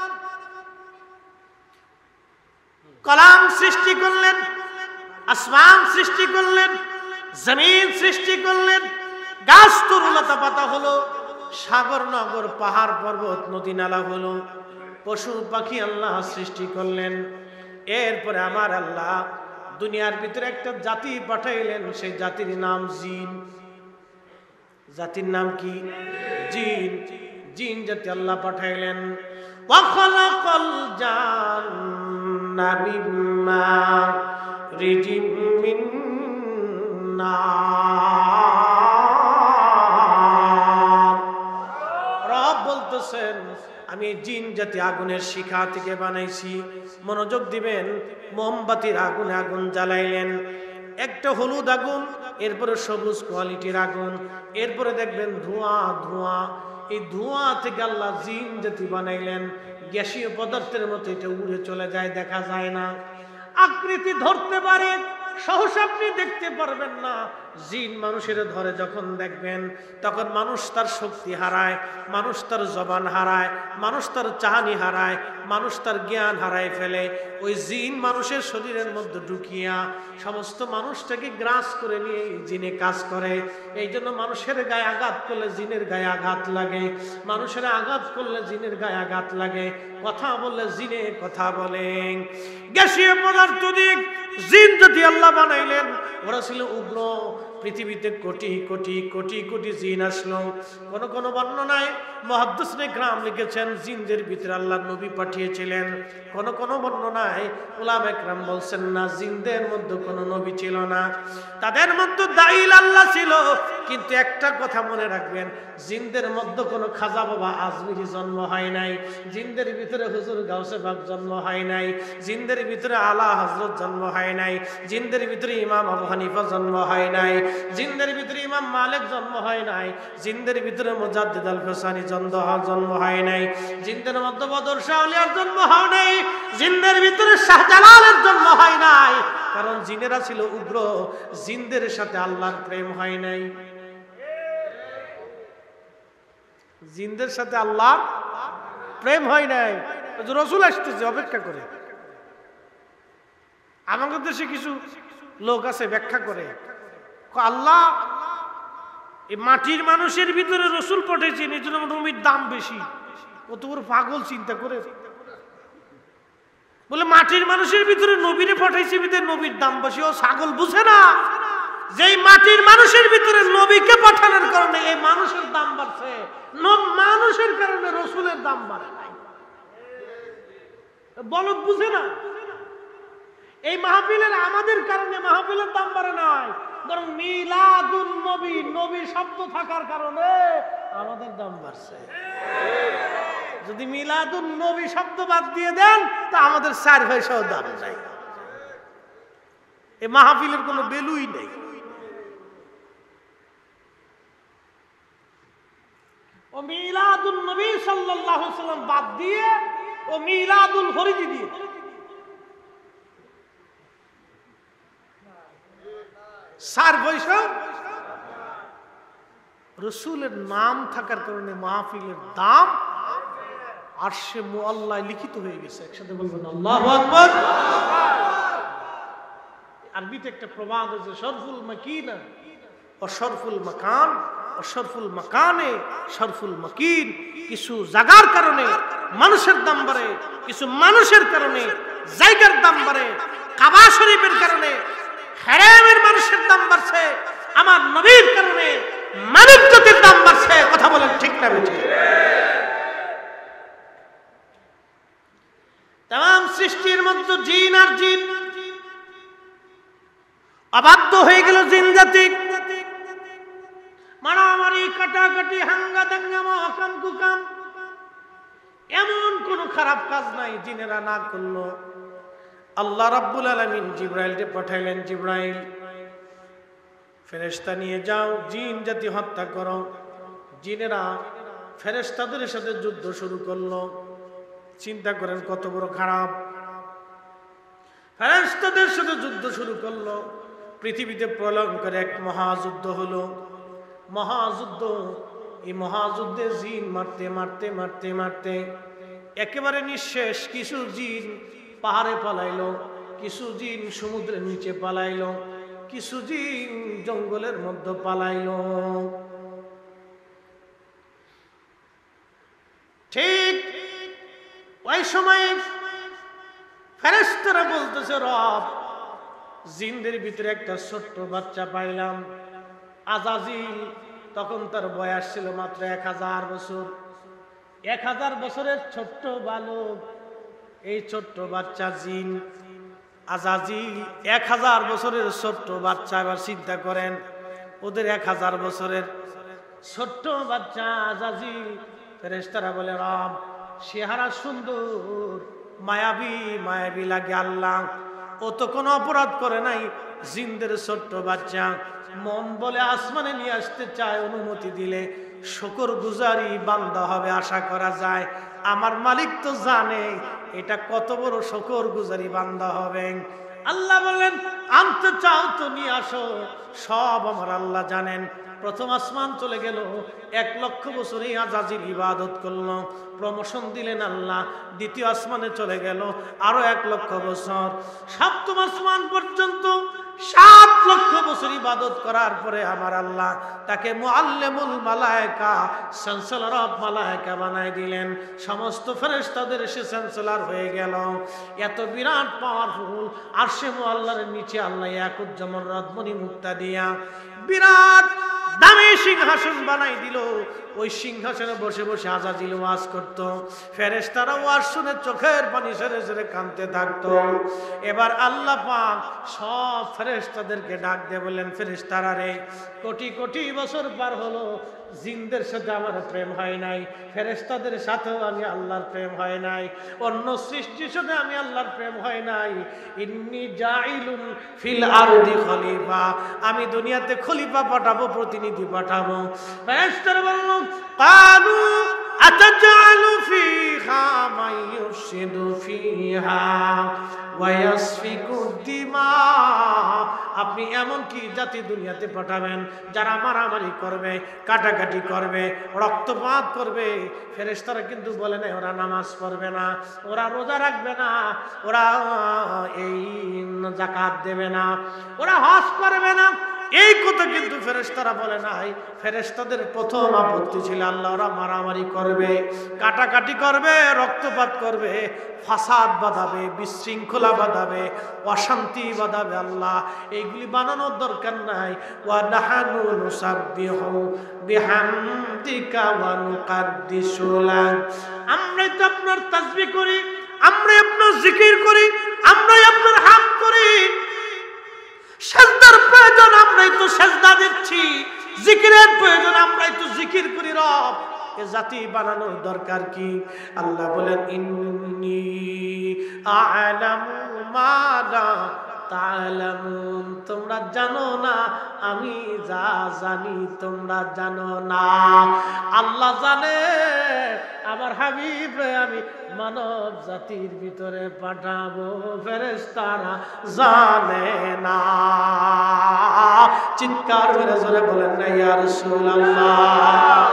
কলাম সৃষ্টি করলেন, আসমান সৃষ্টি করলেন, জমিন সৃষ্টি করলেন, গাছ তরুলতা পাতা হলো, সাগর নগর পাহাড় পর্বত নদী নালা হলো, পশু পাখি আল্লাহ সৃষ্টি করলেন। এরপরে আমার আল্লাহ দুনিয়ার ভিতরে একটা জাতি পাঠাইলেন, সেই জাতির নাম জিন। জাতির নাম কি? জিন। জিন জাতি আল্লাহ পাঠাইলেন। ওয়াখালাকাল জান্না মিন মারিজিম মিন নার। রব বলতেছেন আমি জিন জাতি আগুনের শিখা থেকে বানাইছি। মনোযোগ দিবেন, মোমবাতির আগুনে আগুন জ্বালাইলেন, একটা হলুদ আগুন, এরপরে সবুজ কোয়ালিটির আগুন, এরপরে দেখবেন ধোঁয়া ধোঁয়া। এই ধোঁয়া থেকে আল্লাহ জিন জাতি বানাইলেন। গ্যাসীয় পদার্থের মতো এটা উড়ে চলে যায়, দেখা যায় না, আকৃতি ধরতে পারে, সহসা আপনি দেখতে পারবেন না। জিন মানুষের ধরে যখন দেখবেন তখন মানুষ তার শক্তি হারায়, মানুষ তার জবান হারায়, মানুষ তার চাহানি হারায়, মানুষ তার জ্ঞান হারায় ফেলে। ওই জিন মানুষের শরীরের মধ্যে ঢুকিয়া সমস্ত মানুষটাকে গ্রাস করে নিয়ে এই জিনে কাজ করে। এই জন্য মানুষের গায়ে আঘাত করলে জিনের গায়ে আঘাত লাগে, মানুষের আঘাত করলে জিনের গায়ে আঘাত লাগে, কথা বললে জিনে কথা বলেন। গ্যাসীয় পদার্থ দিক জিন যদি আল্লাহ বানাইলেন, ওরা ছিল উগ্র। পৃথিবীতে কোটি কোটি কোটি কোটি জিন আসলো। কোন কোন বর্ণনায় মুহাদ্দিসিনে কিরাম লিখেছেন জিনদের ভিতরে আল্লাহ নবী পাঠিয়েছিলেন। কোন কোন বর্ণনায় উলামায়ে কিরাম বলছেন না, জিনদের মধ্যে কোনো নবী ছিল না, তাদের মধ্যে দাঈল আল্লাহ ছিল। কিন্তু একটা কথা মনে রাখবেন, জিনদের মধ্যে কোনো খাজা বাবা আজমিরি জন্ম হয় নাই, জিনদের ভিতরে হুজুর গাউসে পাক জন্ম হয় নাই, জিনদের ভিতরে আলা হযরত জন্ম হয় নাই, জিনদের ভিতরে ইমাম আবু হানিফা জন্ম হয় নাই, জিনদের ভিতরে ইমাম মালিক জন্ম হয় নাই, জিনদের ভিতরে মুজাদ্দিদ আল ফিসানি জন্ম জন্ম হয় নাই, জিনদের মধ্যে বদর শাহ আউলিয়ার জন্ম হয় নাই, জিনদের ভিতরে শাহজালালের জন্ম হয় নাই। কারণ জিনেরা ছিল উগ্র, জিনদের সাথে আল্লাহর প্রেম হয় নাই, জিনদের সাথে আল্লাহর প্রেম হয় নাই। রাসূল আসতেছে, অপেক্ষা করে। আমাদের দেশে কিছু লোক আছে ব্যাখ্যা করে, আল্লাহ এই মাটির মানুষের ভিতরে রসুল পাঠিয়েছেন, এই জন্য নবীর দাম বেশি। কত বড় পাগল চিন্তা করে বলে মাটির মানুষের ভিতরে নবীরে পাঠাইছে ভিতরে নবীর দাম বেশি। ও ছাগল বুঝে না, যেই মাটির মানুষের ভিতরে নবীকে পাঠানোর কারণে এই মানুষের দাম বাড়ছে, মানুষের কারণে রসুলের দাম বাড়ে নাই। বলদ বুঝে না, এই মাহফিলের আমাদের কারণে মাহফিলের দাম বাড়ে নাই, বরং মিলাদুন নবী, নবী শব্দ থাকার কারণে আমাদের দাম বাড়ছে। যদি মিলাদুন নবী শব্দ বাদ দিয়ে দেন তা আমাদের চার পয়সাও দাম নাই, এই মাহফিলের কোনো ভ্যালুই নেই। ও মিলাদুন নবী সাল্লাল্লাহু আলাইহি ওয়াসাল্লাম বাদ দিয়ে ও মিলাদুল ফরিদি দিয়ে চার পয়সা। রসুলের নাম থাকার কারণে মাহফিলের দাম আরশে মুআল্লায় লিখিত হয়ে গেছে। একসাথে বলবেন আল্লাহু আকবার। আরবিতে একটা প্রবাদ আছে, শরফুল মাকিনা ও শরফুল মাকান ও শরফুল মাকানে শরফুল মাকিন। কিছু জায়গার কারণে মানুষের দাম বাড়ে, কিছু মানুষের কারণে জায়গার দাম বাড়ে। কাবা শরীফের কারণে হারামের মানুষের দাম বাড়ছে, আমার নবীর কারণে মানব জাতির দাম বাড়ছে। কথা বলেন ঠিক না বেঠিক? তাম সৃষ্টির মধ্যে জিন আর জিন অবাধ্য হয়ে গেল। জিন জাতি মারামারি কাটাকাটি হাঙ্গা দাঙ্গামা অকাম কুকাম এমন কোন খারাপ কাজ নাই জিনেরা না করলো। আল্লাহ রাব্বুল আলামিন জিবরাইলকে পাঠাইলেন, জিবরাইল ফেরেশতা নিয়ে যাও, জিন জাতি হত্যা করো। জিনেরা ফেরেশতাদের সাথে যুদ্ধ শুরু করলো। চিন্তা করেন কত বড় খারাপ। ফেরেশতাদের সাথে যুদ্ধ শুরু করলো। পৃথিবীতে প্রলয়ঙ্কর এক মহাযুদ্ধ হলো। মহাযুদ্ধ, এই মহাযুদ্ধে জিন মারতে মারতে মারতে মারতে একেবারে নিঃশেষ। কিছু জিন পাহাড়ে পালাইলো, কিছু জিন সমুদ্রের নিচে পালাইলো, কিছু জিন জঙ্গলের মধ্যে পালাইলো। ঠিক ওই সময় ফেরেশতারা বলতেছে, রব জিনদের ভিতরে একটা ছোট্ট বাচ্চা পাইলাম, আজাজিল। তখন তার বয়স ছিল মাত্র এক হাজার বছর। এক হাজার বছরের ছোট্ট বালক, এই ছোট্ট বাচ্চা জিন আজাজিল। এক হাজার বছরের ছোট্ট বাচ্চা। এবার চিন্তা করেন, ওদের এক হাজার বছরের ছোট্ট বাচ্চা আজাজিল। ফেরেশতারা বলে, রব চেহারা সুন্দর, মায়াবী মায়াবী লাগে আল্লাহ, ও তো কোনো অপরাধ করে নাই। জিনদের ছোট্ট বাচ্চা মন বলে আসমানে নিয়ে আসতে চায়, অনুমতি দিলে শুকর গুজারি বান্দা হবে আশা করা যায়। আমার মালিক তো জানে এটা কত বড় শুকর গুজারি বান্দা হবে। আল্লাহ বললেন, আনতে চাও তো নিয়ে আসো। সব আমার আল্লাহ জানেন। প্রথম আসমান চলে গেল, এক লক্ষ বছর এই আজাজিল ইবাদত করলো, প্রমোশন দিলেন আল্লাহ। দ্বিতীয় আসমানে চলে গেল, আরো এক লক্ষ বছর। সপ্তম আসমান পর্যন্ত সাত লক্ষ বছর ইবাদত করার পরে আমার আল্লাহ তাকে মুআল্লিমুল মালায়েকা, চ্যান্সেলর অফ মালায়েকা বানাই দিলেন। সমস্ত ফেরেশতাদের সে চ্যান্সেলর হয়ে গেল। এত বিরাট পাওয়ারফুল। আরশে মুআল্লার নিচে আল্লাহ ইয়াকুজ্জামান রদমনি মুক্তা দিয়া বিরাট দামি সিংহাসন বানাই দিল। ওই সিংহাসনে বসে বসে আজাজিল ওয়াজ করত। ফেরেশতারা ওয়াজ শুনে চোখের পানি ছেড়ে ছেড়ে কাঁদতে থাকতো। এবার আল্লাহ পাক সব ফেরেশতাদেরকে ডাক দিয়ে বললেন, ফেরেশতারা রে, কোটি কোটি বছর পার হলো, জিনদের সাথে আমার প্রেম হয় নাই, ফেরেশতাদের সাথেও আমি আল্লাহর প্রেম হয় নাই, অন্য সৃষ্টির সাথে আমি আল্লাহর প্রেম হয় নাই। ইন্নী জাইলুন ফিল আরদি খলিফা, আমি দুনিয়াতে খলিফা পাঠাবো, প্রতিনিধি পাঠাবো। ফেরেশতারা বলল, কালু আতাজালু ফিহা মান ইউফসিদু ফিহা ওয়া ইয়াসফিকু দিমা, আপনি এমন কি জাতি দুনিয়াতে পাঠাবেন যারা মারামারি করবে, কাটাকাটি করবে, রক্তপাত করবে। ফেরেশতারা কিন্তু বলে না ওরা নামাজ পড়বে না, ওরা রোজা রাখবে না, ওরা এই যাকাত দেবে না, ওরা হজ করবে না। এই কথা কিন্তু ফেরেশতারা বলে নাই। ফেরেশতাদের প্রথম আপত্তি ছিল আল্লাহ ওরা মারামারি করবে, কাটাকাটি করবে, রক্তপাত করবে, ফাসাদ বাঁধাবে, বিশৃঙ্খলা বাঁধাবে, অশান্তি বাঁধাবে। আল্লাহ এইগুলি বানানোর দরকার নাই। ওয়া নাহানু নুসাব্বিহু বিহামদিকা ওয়া নুকাদ্দিসু লাক, আমরাই তো আপনার তাসবিহ করি, আমরাই আপনার জিকির করি, আমরাই আপনার হামদ করি। সেজদার প্রয়োজন আমরাই তো সেজদা দিচ্ছি, জিকিরের প্রয়োজন আমরাই তো জিকির করি। রব এ জাতি বানানোর দরকার কি? আল্লাহ বলেন, ইন্নী আ'লামু মা লা তা'লামুন, তোমরা জানো না আমি যা জানি তোমরা জানো না। আল্লাহ জানে আমার হাবিবরে আমি মানব জাতির ভিতরে পাঠাবো, ফেরেশতারা জানে না। চিৎকার করে জোরে বলেন না ইয়া রাসূলুল্লাহ।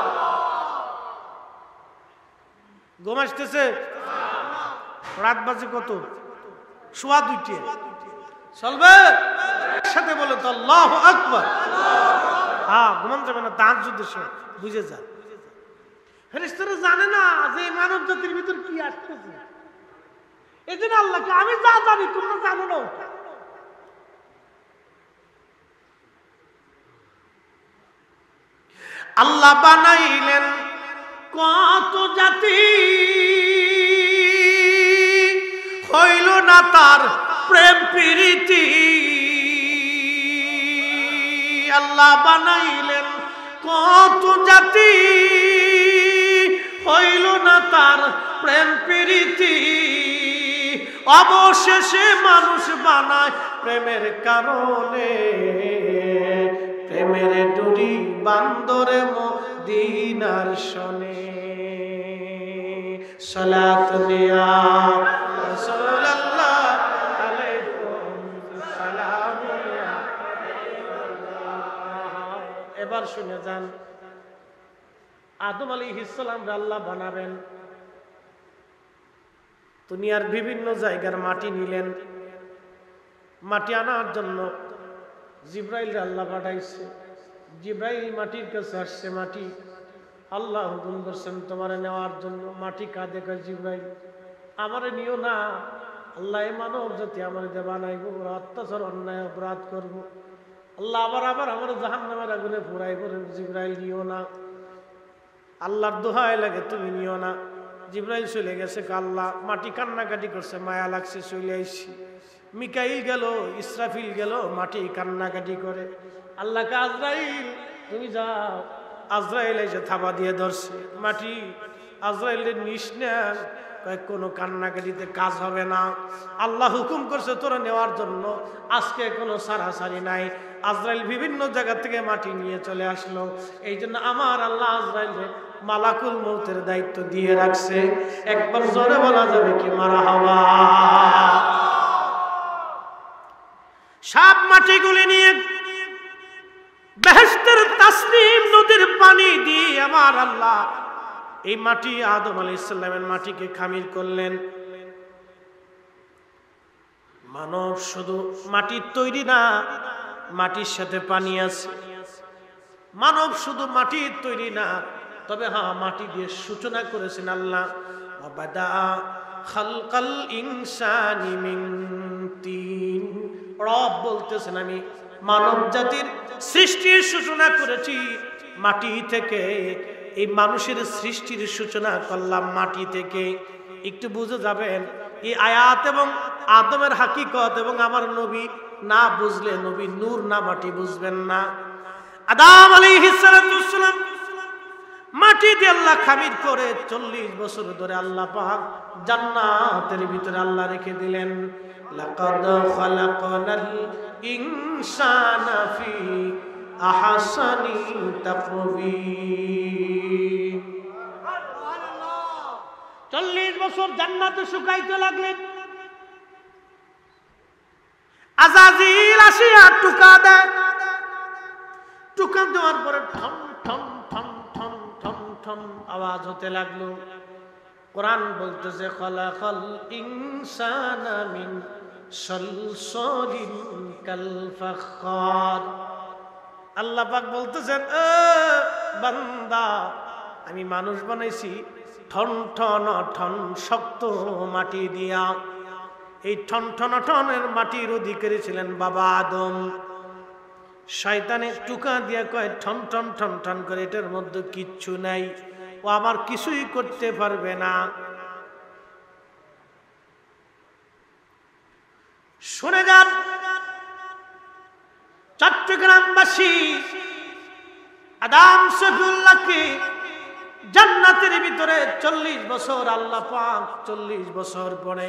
ঘুম আসতেছে? রাত বাজে কত? সোয়া দুইটে। চলবে? একসাথে বলে তো আল্লাহু আকবার। হ্যাঁ, ঘুমান যাবে না, তাহাজ্জুদের সময় বুঝে যা। ফেরেশতারা জানে না যে মানব জাতির ভিতর কি আসতেছে। এই জন্য আল্লাহকে আমি যা জানি তোমরা জানো না। আল্লাহ বানাইলেন কত জাতি, হইল না তার প্রেম প্রীতি। আল্লাহ বানাইলেন কত জাতি, হইল না তার প্রেম প্রীতি, অবশেষে মানুষ বানায় প্রেমের কারণে, প্রেমের ডুরি বান্দরে মদিনার শনে। সালাতু ইয়া রাসূলুল্লাহ আলাইকুম সালাম ইয়া। এবার শুনে যান, আদম আলাইহিস সালাম আল্লাহ বানাবেন, দুনিয়ার বিভিন্ন জায়গার মাটি নিলেন। মাটি আনার জন্য জিব্রাইল আল্লাহ পাঠাইছে। জিব্রাইল মাটির কাছে আসছে, মাটি আল্লাহ হুকুম করছেন তোমার নেওয়ার জন্য। মাটি কাঁদে, কয় জিব্রাইল আমারে নিও না, আল্লাহ এই মানব জাতি আমার দিয়ে বানাইবো, অত্যাচার অন্যায় অপরাধ করবো, আল্লাহ আবার আবার আমার জাহান্নামের আগুনে পুরাইব, জিব্রাইল নিও না, আল্লাহর দোহাই লাগে তুমি নিও না। জিব্রাইল চলে গেছে, আল্লাহ মাটি কান্নাকাটি করছে, মায়া লাগছে, চলে আইসি। মিকাইল গেল, ইসরাফিল গেল, মাটি কান্নাকাটি করে। আল্লাহকে আজরাইল তুমি যাও। আজরাইল এসে থাবা দিয়ে ধরছে মাটি। আজরাইলের নিস না, কোনো কান্নাকাটিতে কাজ হবে না, আল্লাহ হুকুম করছে তোরা নেওয়ার জন্য, আজকে কোনো সারাসারি নাই। আজরাইল বিভিন্ন জায়গা থেকে মাটি নিয়ে চলে আসলো। এই জন্য আমার আল্লাহ আজরাইলের মালাকুল মৌতের দায়িত্ব দিয়ে রাখছে। একবার জোরে বলা যাবে কি মারহাবা। সব মাটিগুলি নিয়ে বেহেশতের তাসনিম নদীর পানি দিয়ে আমার আল্লাহ এই মাটি আদম আলাইহিস সালামের মাটিকে খামির করলেন। মানব শুধু মাটির তৈরি না, মাটির সাথে পানি আছে। মানব শুধু মাটির তৈরি না, তবে হ্যাঁ মাটি দিয়ে সূচনা করেছেন আল্লাহ। ওয়াবাদা খালকাল ইনসানি মিন তিন। রব বলতেছেন আমি মানব জাতির সৃষ্টির সূচনা করেছি মাটি থেকে। এই মানুষের সৃষ্টির সূচনা করলাম মাটি থেকে। একটু বুঝে যাবেন এই আয়াত এবং আদমের হাকিকত এবং আমার নবী না বুঝলে নবী নূর না মাটি বুঝবেন না। আদম আলাইহিস সালাম মাটি দিয়ে আল্লাহ খামির করে চল্লিশ বছর ধরে আল্লাহ পাক জান্নাতের ভিতরে আল্লাহ রেখে দিলেন। লাকাদ খালাকনাল ইনসানা ফি আহসানি তাকওয়িম। চল্লিশ বছর জান্নাতে শুকাইতে লাগলেন। আজাজিল আসিয়া টুকা দেয়। টুকা দেওয়ার পরে ঠম ঠম ঠম ঠম ঠম ঠম আওয়াজ হতে লাগলো। কোরআন বলতেছে খালাকাল ইনসানা মিন সালসালিন কাল ফাখার। আল্লাহ পাক বলতেছেন এ বান্দা আমি মানুষ বানাইছি ঠন ঠন ঠন শক্ত মাটি দিয়া। এই ঠন ঠন ঠনের মাটির অধিকারী ছিলেন বাবা আদম। শয়তানের টুকা দিয়া কয় ঠন ঠন ঠন ঠন করে, এটার মধ্যে কিচ্ছু নাই, ও আমার কিছুই করতে পারবে না। শুনে যান চট্টগ্রামবাসী আদম শফিউল্লাহকে জান্নাতের ভিতরে চল্লিশ বছর আল্লাহ পাক চল্লিশ বছর পরে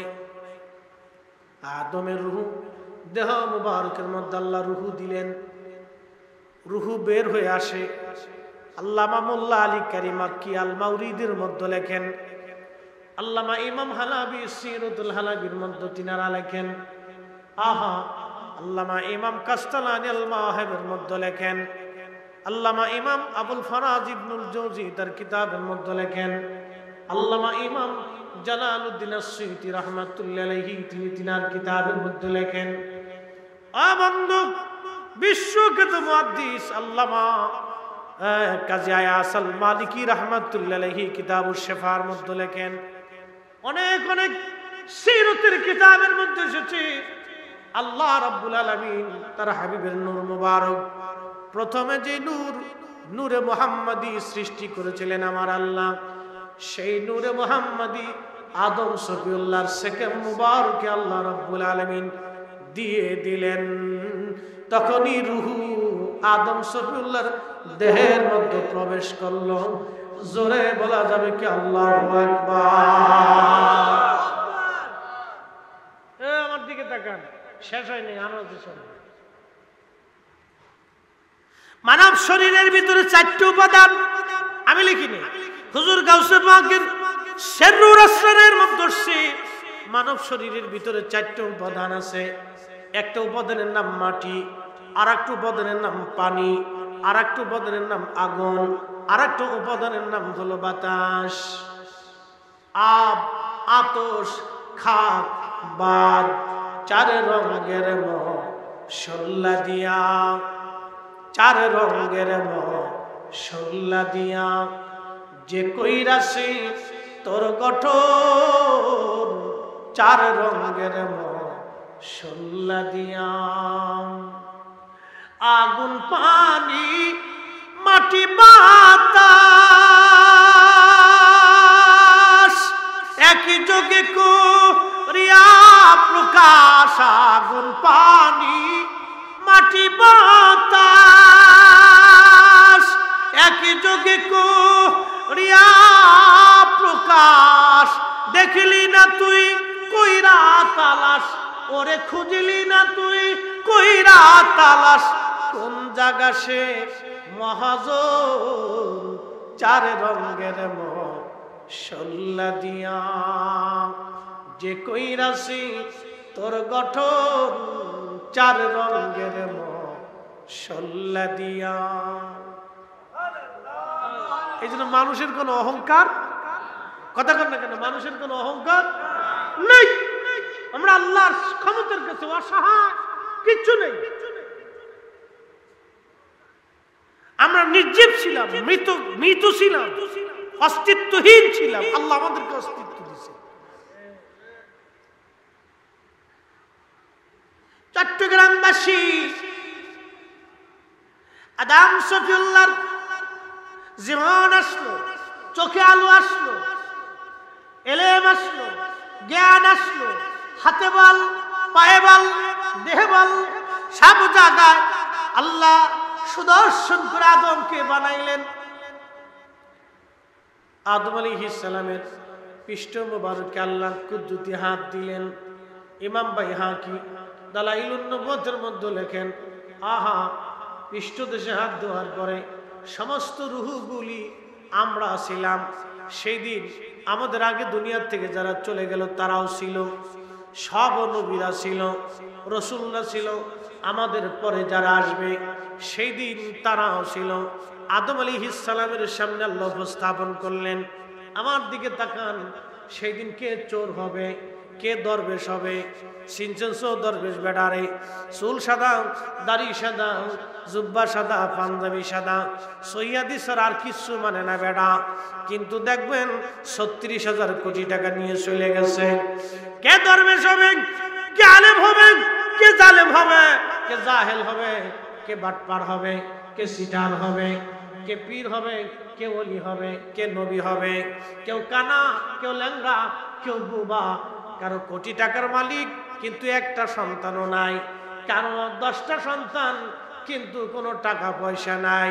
আদমের রূহ দেহ মুবারকের মধ্যে আল্লাহ রূহ দিলেন। রূহ বের হয়ে আসে। আল্লামা মোল্লা আলী কারি মাক্কি আল মাউরিদের মধ্যে লেখেন, আল্লামা ইমাম হালাবি সিরাতুল হালাবির মধ্যে তিনারা লেখেন, আহা আল্লামা ইমাম কাস্তালানি আল মাওয়াহিবের মধ্যে লেখেন, আল্লামা ইমাম আবুল ফরাজ ইবনুল জৌজি তার কিতাবের মধ্যে লেখেন, আল্লামা ইমাম জালালউদ্দিন আস-সুয়ুতি রাহমাতুল্লাহি আলাইহি তিনি তিনার কিতাবের মধ্যে লেখেন। আ বন্ধু, বিশ্বখ্যাত মুহাদ্দিস আল্লামা কাজী আয়াস আল মালিকি রাহমাতুল্লাহি আলাইহি কিতাবুশ শিফার মধ্যে লেখেন। অনেক অনেক সিরাতের কিতাবের মধ্যে এসেছে আল্লাহ রাব্বুল আলামিন তার হাবিবের নূর মুবারক প্রথমে যে নূর নূরে মুহাম্মাদি সৃষ্টি করেছিলেন আমার আল্লাহ, সেই নূরে মুহাম্মাদি আদম শফিউল্লাহর সেকেম মুবারকে আল্লাহ রাব্বুল আলামিন দিয়ে দিলেন। তখনই রূহ আদম শফিউল্লাহর দেহের মধ্যে প্রবেশ করলো। জোরে বলা যাবে কি আল্লাহু আকবার। এ আমার দিকে তাকান, শেষ হয়নি আরো মানব শরীরের ভিতরে চারটি উপাদান আমি লিখিনি, হুজুর গাউসে পাকের সিররুল আসরারের মধ্যে মানব শরীরের ভিতরে চারটি উপাদান আছে। একটা উপাদানের নাম মাটি, আর একটা উপাদানের নাম পানি, আর একটা উপাদানের নাম আগুন, আর একটা উপাদানের নাম হলো বাতাস। আব, আতশ, খাক, বাদ, চার রঙের মশলা দিয়া, চার রঙের মশলা দিয়া যে কইরাছে তোর গঠন, চার রঙের মশলা দিয়া। আগুন, পানি, মাটি, বাতাস একই যোগে করিয়া প্রকাশ। আগুন, পানি, মাটি, বাতাস একই যোগে করিয়া প্রকাশ। দেখলি না তুই কইরা তালাশ, ওরে খুঁজলি না তুই কইরা তালাশ, কোন জায়গা সে মহাজন, চার রঙের মশলা দিয়া যে কইরাছি তোর গঠন, চার রঙের মশলা দিয়া। এই জন্য মানুষের কোন অহংকার, কথা কর না কেন, মানুষের কোন অহংকার নেই। আমরা আল্লাহর ক্ষমতার কাছে অসহায়, কিচ্ছু নেই। আমরা নির্জীব ছিলাম, মৃত মৃত ছিলাম, অস্তিত্বহীন ছিলাম, আল্লাহ আমাদেরকে অস্তিত্ব দিয়েছে। চট্টগ্রামবাসী আদম শফিউল্লাহর জীবন আসলো, চোখে আলো আসলো, এলেম আসলো, জ্ঞান আসলো, হাতে বল, পায়ে বল, দেহে বল, সব জায়গায় আল্লাহ সুদর্শন করে আদমকে বানাইলেন। আদম আলাইহিস সালামের পৃষ্ঠ মোবারকে আল্লাহ কুদরতি হাত দিলেন। ইমাম বাইহাকি দালাইলুন নবুওয়াতের মধ্যে লেখেন, আহা, পৃষ্ঠদেশে হাত দেওয়ার পরে সমস্ত রুহগুলি আমরা ছিলাম। সেই দিন আমাদের আগে দুনিয়ার থেকে যারা চলে গেল তারাও ছিল, সব নবীরা ছিল, রাসূলরা ছিল, আমাদের পরে যারা আসবে সেই দিন তারাও ছিল। আদম আলাইহিস সালামের সামনে আল্লাহ উপস্থাপন করলেন, আমার দিকে তাকান, সেই দিন কে চোর হবে, কে দরবেশ হবে? সিনচেন সো দরবেশ বেড়ারে, চুল সাদা, দাড়ি সাদা, জুব্বা সাদা, পাঞ্জাবি সাদা, সৈয়াদি স্যার আর কিচ্ছু মানে না বেড়া। কিন্তু দেখবেন ছত্রিশ হাজার কোটি টাকা নিয়ে চলে গেছে। কে দরবেশ হবে, কে আলেম হবে, কে জালেম হবে, কে জাহেল হবে, কে বাটপার হবে, কে সিটার হবে, কে পীর হবে, কে ওলি হবে, কে নবী হবে, কেউ কানা, কেউ ল্যাংড়া, কেউ বুবা। কারো কোটি টাকার মালিক কিন্তু একটা সন্তানও নাই, কারো দশটা সন্তান কিন্তু কোনো টাকা পয়সা নাই।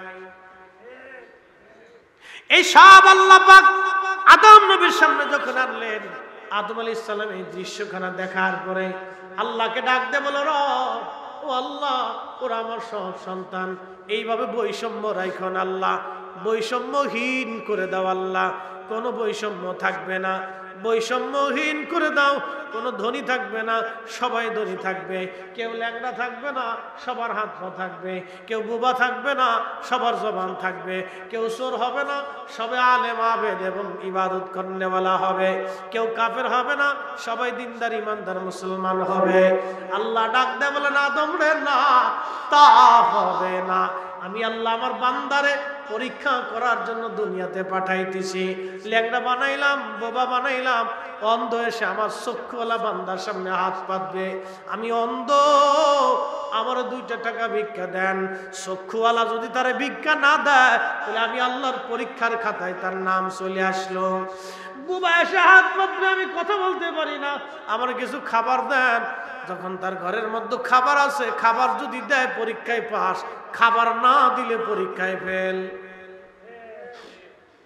এই সব আল্লাহ পাক আদম নবীর সামনে যখন আনলেন, আদম আলাইহিস সালাম এই দৃশ্যখানা দেখার পরে আল্লাহকে ডাক দে, বলো রব, ও আল্লাহ, ওরা আমার সব সন্তান, এইভাবে বৈষম্য রাখো না আল্লাহ, বৈষম্যহীন করে দাও আল্লাহ, কোনো বৈষম্য থাকবে না, বৈষম্যহীন করে দাও, কোনো ধনী থাকবে না, সবাই ধনী থাকবে, কেউ ল্যাংড়া থাকবে না, সবার হাত পা থাকবে, কেউ বুবা থাকবে না, সবার জবান থাকবে, কেউ চোর হবে না, সবাই আলেম আবেদ এবং ইবাদত করনেওয়ালা হবে, কেউ কাফের হবে না, সবাই দিনদার ইমানদার মুসলমান হবে। আল্লাহ ডাক দেয়, বলেন আদম রে, না, তা হবে না। আমি আল্লাহ আমার বান্দারে পরীক্ষা করার জন্য দুনিয়াতে পাঠাইতেছি। ল্যাংড়া বানাইলাম, বোবা বানাইলাম, অন্ধ এসে আমার চক্ষুওয়ালা বান্দার সামনে হাত পাতবে, আমি অন্ধ, আমার দুইটা টাকা ভিক্ষা দেন। চক্ষুওয়ালা যদি তারে ভিক্ষা না দেয়, তাহলে আমি আল্লাহর পরীক্ষার খাতায় তার নাম চলে আসলো। বুবা এসে হাত পাতবে, আমি কথা বলতে পারি না, আমার কিছু খাবার দেন। যখন তার ঘরের মধ্যে খাবার আছে, খাবার যদি দেয় পরীক্ষায় পাস, খাবার না দিলে পরীক্ষায় ফেল।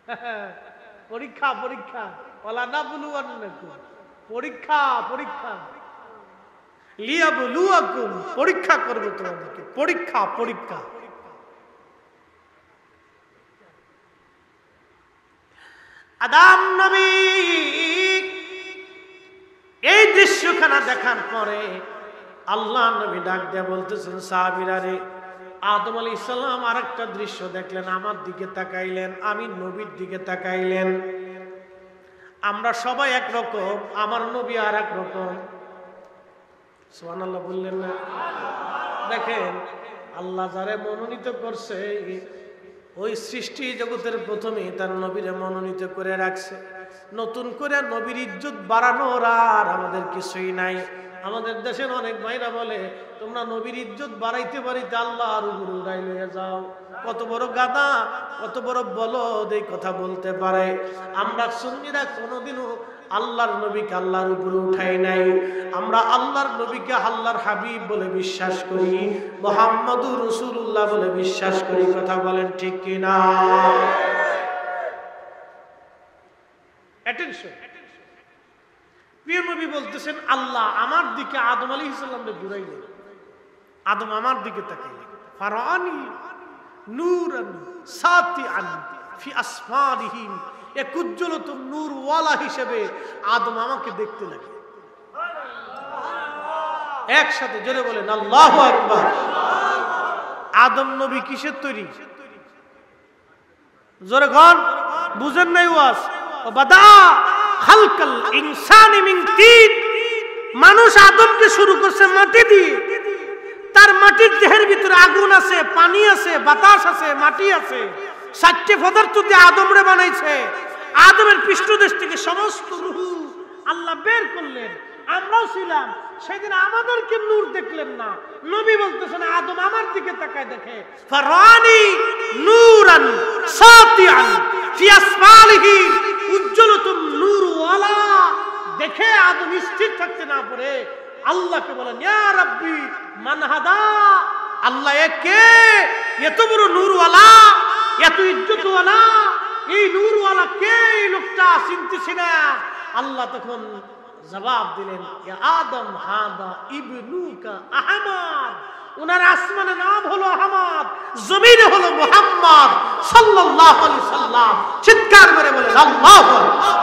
পরীক্ষা পরীক্ষা ওয়ালা নাবলুওয়ান্নাকুম, পরীক্ষা পরীক্ষা, লিয়াবলুয়াকুম, পরীক্ষা করব তোমাদেরকে, পরীক্ষা পরীক্ষা। আদম নবী এই দৃশ্যখানা দেখার পরে আল্লাহ নবী ডাক দিয়ে বলতেছেন, সাহাবীরা রে, আদম আলাইহিস সালাম আরেকটা দৃশ্য দেখলেন, আমার দিকে তাকাইলেন, আমি নবীর দিকে তাকাইলেন। আমরা সবাই একরকম, আমার নবী আর এক রকম। সুবহানাল্লাহ বললেন না? দেখেন আল্লাহ যারে মনোনীত করছে, ওই সৃষ্টি জগতের প্রথমে তার নবীরে মনোনীত করে রাখছে। নতুন করে নবীর ইজ্জত বাড়ানোর আর আমাদের কিছুই নাই। আমাদের দেশের অনেক ভাইরা বলে, তোমরা নবীর ইজ্জত বাড়াইতে বাড়াইতে আল্লাহর উপরে উড়াই লইয়া যাও। কত বড় গাদা, কত বড় বলদ এই কথা বলতে পারে। আমরা সুন্নিরা কোনোদিনও আল্লাহর নবীকে আল্লাহর উপরে উঠাই নাই। আমরা আল্লাহর নবীকে আল্লাহর হাবিব বলে বিশ্বাস করি, মুহাম্মাদুর রাসূলুল্লাহ বলে বিশ্বাস করি। কথা বলেন ঠিক কিনা? অ্যাটেনশন। প্রিয় নবী বলতেছেন, আল্লাহ আমার দিকে আদম আলাইহিস সালামকে ঘুরাইলেন। আদম আমার দিকে তাকাইলেন, ফারানি নূরান সাতিআন ফি আসফারিহি, এক উজ্জ্বলতম নূরওয়ালা হিসেবে আদম আমাকে দেখতে লাগে। একসাথে জোরে বলেন আল্লাহু আকবার। আদম নবী কিসের তৈরি? জোরে কোন বুঝেন নাই ওয়াজ? বাদা খালকাল ইনসানি মিন তিন, মানুষ আদমকে শুরু করছে মাটি দিয়ে। তার মাটির দেহের ভিতরে আগুন আছে, পানি আছে, বাতাস আছে, মাটি আছে, সাতটি পদার্থ দিয়ে আদমরে বানাইছে। আদমের পৃষ্ঠদেশ থেকে সমস্ত রূহ আল্লাহ বের করলেন। আমরাও ছিলাম সেদিন, আমাদেরকে নূর দেখলেন না। নবী বলতেছেন, আদম আমার দিকে তাকায় দেখে, ফারানি নূরান সাতিআন ফি আসফালিহি, উজ্জ্বলতম নূরওয়ালা দেখে আদম স্থির থাকতে না পারে আল্লাহকে বলেন, ইয়া রাব্বি মান হাদা, আল্লাহ এ কে? এত বড় নূরওয়ালা, এত ইজ্জতওয়ালা, এই নূরওয়ালা কে? এই লোকটা চিনতেছি না। আল্লাহ তখন জবাব দিলেন, ইয়া আদম হাদা ইবনুকা আহমদ, উনার আসমানের নাম হলো আহমদ, জমিনে হলো মুহাম্মদ সাল্লাল্লাহু আলাইহি সাল্লাম। চিৎকার করে বলেন আল্লাহু আকবার।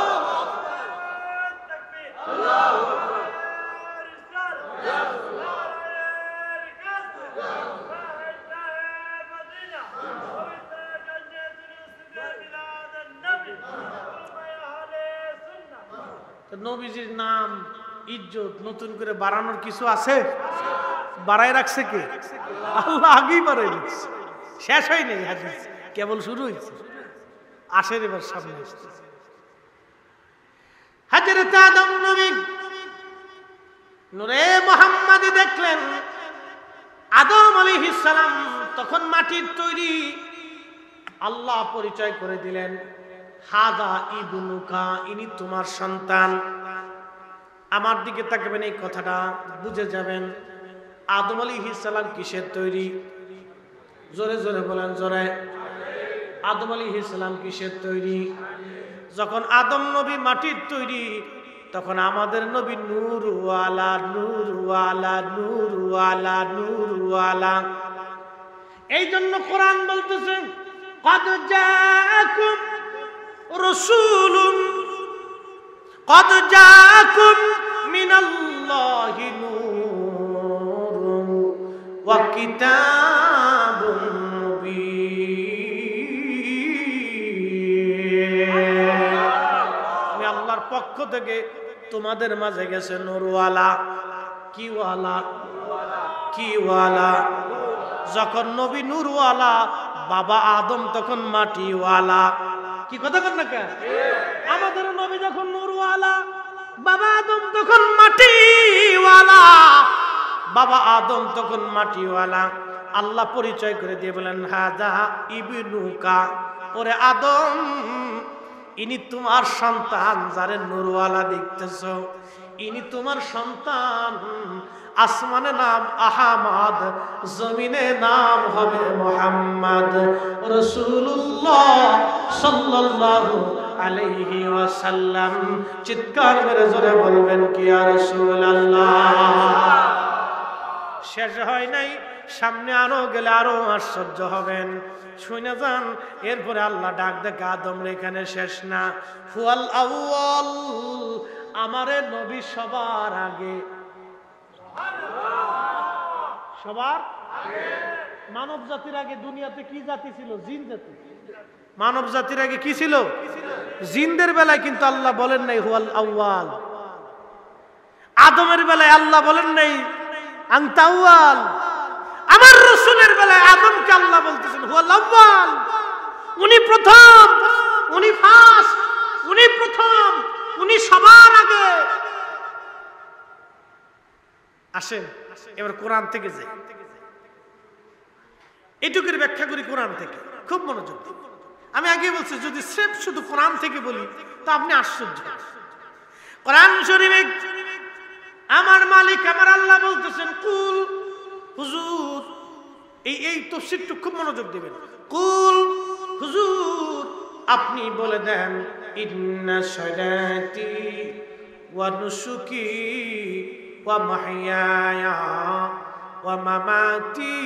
নবীজির নাম ইজ্জত নতুন করে বাড়ানোর কিছু আছে? বাড়ায় রাখছে কে? আল্লাহ আগেই বাড়াই রাখছে, শেষ হয় নাই, হাদিস কেবল শুরু হয়েছে। আসের এবার সামনে আসছে হযরত আদম নবী নূরে মুহাম্মাদি দেখলেন। আদম আলাইহিস সালাম তখন মাটির তৈরি। আল্লাহ পরিচয় করে দিলেন, হাদা ইবনুকা, ইনি তোমার সন্তান। আমার দিকে তাকাবেন, এই কথাটা বুঝে যাবেন আদম আলাইহিস সালাম কিসের তৈরি। জোরে জোরে বলেন, জোরে। আদম আলাইহিস সালাম কিসের তৈরি? যখন আদম নবী মাটির তৈরি, তখন আমাদের নবী নূরওয়ালা, নূরওয়ালা, নূরওয়ালা, নূরওয়ালা। এই জন্য কোরআন বলতেছে, قد جاءكم رسول قد جاءكم من الله نور وكتاب مبين। আমি আল্লাহর পক্ষ থেকে তোমাদের মাঝে গেছে নূরওয়ালা। কি ওয়ালা? কি ওয়ালা? যখন নবী নূরওয়ালা, বাবা আদম তখন মাটিওয়ালা। কি কথা কন না কেন? আমাদের নবী যখন নূরওয়ালা, বাবা আদম তখন মাটিওয়ালা। বাবা আদম তখন মাটিওয়ালা। আল্লাহ পরিচয় করে দিয়ে বলেন, হাযা ইবনুকা, ওরে আদম, ইনি তোমার সন্তান, যারে নূরওয়ালা দেখতেছ, ইনি তোমার সন্তান। আসমানে নাম আহমদ, জমিনে নাম হবে মুহাম্মদ রাসূলুল্লাহ সাল্লাল্লাহু আলাইহি ওয়াসাল্লাম। চিৎকার করে জোরে বলবেন কি ইয়া রাসূলুল্লাহ। শেষ হয় নাই, সামনে আরো গেলে আরো আশ্চর্য হবেন। শুনে যান, এরপরে আল্লাহ ডাক দেখে আদম রে এখানে শেষ না। হুয়াল আউয়াল, আমারে নবী সবার আগে, সবার আগে। মানব জাতির আগে দুনিয়াতে কি জাতি ছিল? জিন জাতি। মানব জাতির আগে কি ছিল? জিনদের বেলায় কিন্তু আল্লাহ বলেন নাই হুয়াল আউয়াল। আদমের বেলায় আল্লাহ বলেন নাই আনতা আউয়াল। আমার রাসূলের বেলায় আদমকে আল্লাহ বলতেছেন হুয়াল আউয়াল। উনি প্রথম, উনি ফার্স্ট, উনি প্রথম, উনি সবার আগে। আসেন এবার কোরআন থেকে যাই, এটুকুর ব্যাখ্যা করি কোরআন থেকে, খুব মনোযোগ দিন। আমি আগে বলছি যদি স্রেফ শুধু কোরআন থেকে বলি তো আপনি আশ্চর্য। কোরআন শরীফে আমার মালিক আমার আল্লাহ বলতেছেন কুল, হুজুর এই এই তাফসীরটা খুব মনোযোগ দিবেন। কুল, হুজুর আপনি বলে দেন ইন্না সালাতি ওয়া নুসুকি ওয়া মাহইয়ায়া ওয়া মামাতি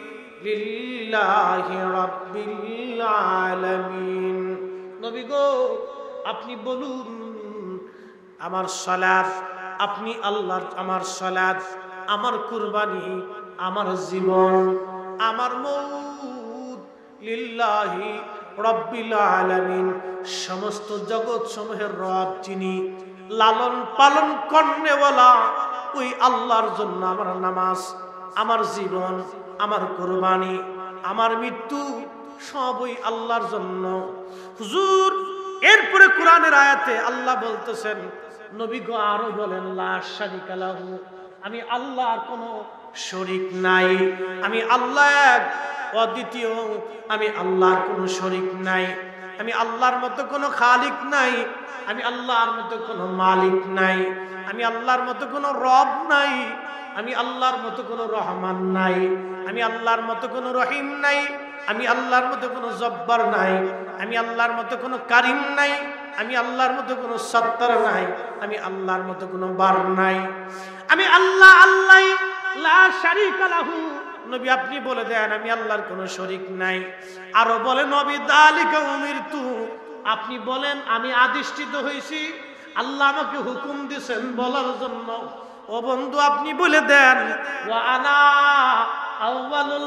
লিল্লাহি রাব্বিল আলামিন। নবী গো আপনি বলুন আমার সালাত, আপনি আল্লাহর, আমার সালাত, আমার কুরবানি, আমার জীবন, আমার মউত লিল্লাহি রাব্বিল আলামিন, সমস্ত জগৎ সমূহের রব যিনি, লালন পালন করনেওয়ালা ওই আল্লাহর জন্য আমার নামাজ, আমার জীবন, আমার কুরবানি, আমার মৃত্যু সব ওই আল্লাহর জন্য। হুজুর এরপরে কোরআনের আয়াতে আল্লাহ বলতেছেন নবী গো আরো বলেন লা শারিকা লাহু, আমি আল্লাহর কোনো শরীক নাই, আমি আল্লাহ এক অদ্বিতীয়, আমি আল্লাহর কোনো শরীক নাই, আমি আল্লাহর মতো কোনো খালিক নাই, আমি আল্লাহর মতো কোনো মালিক নাই, আমি আল্লাহর মতো কোনো রব নাই, আমি আল্লাহর মতো কোনো রহমান নাই, আমি আল্লাহর মতো কোনো রহিম নাই, আমি আল্লাহর মতো কোনো জব্বার নাই, আমি আল্লাহর মতো কোনো কারিম নাই, আমি আল্লাহর মতো কোনো সত্তার নাই, আমি আল্লাহর মতো কোনো বার নাই, আমি আল্লাহ আল্লাহ লা শারিকা লাহু। নবী আপনি বলে দেন আমি আল্লাহর কোনো শরীক নাই। আরো বলে নবী যালিকা উমিরতু, আপনি বলেন আমি আদিষ্ঠিত হয়েছি, আল্লাহ আমাকে হুকুম দিয়েছেন বলার জন্য। ও বন্ধু আপনি বলে দেন ওয়া আনা আউয়ালুল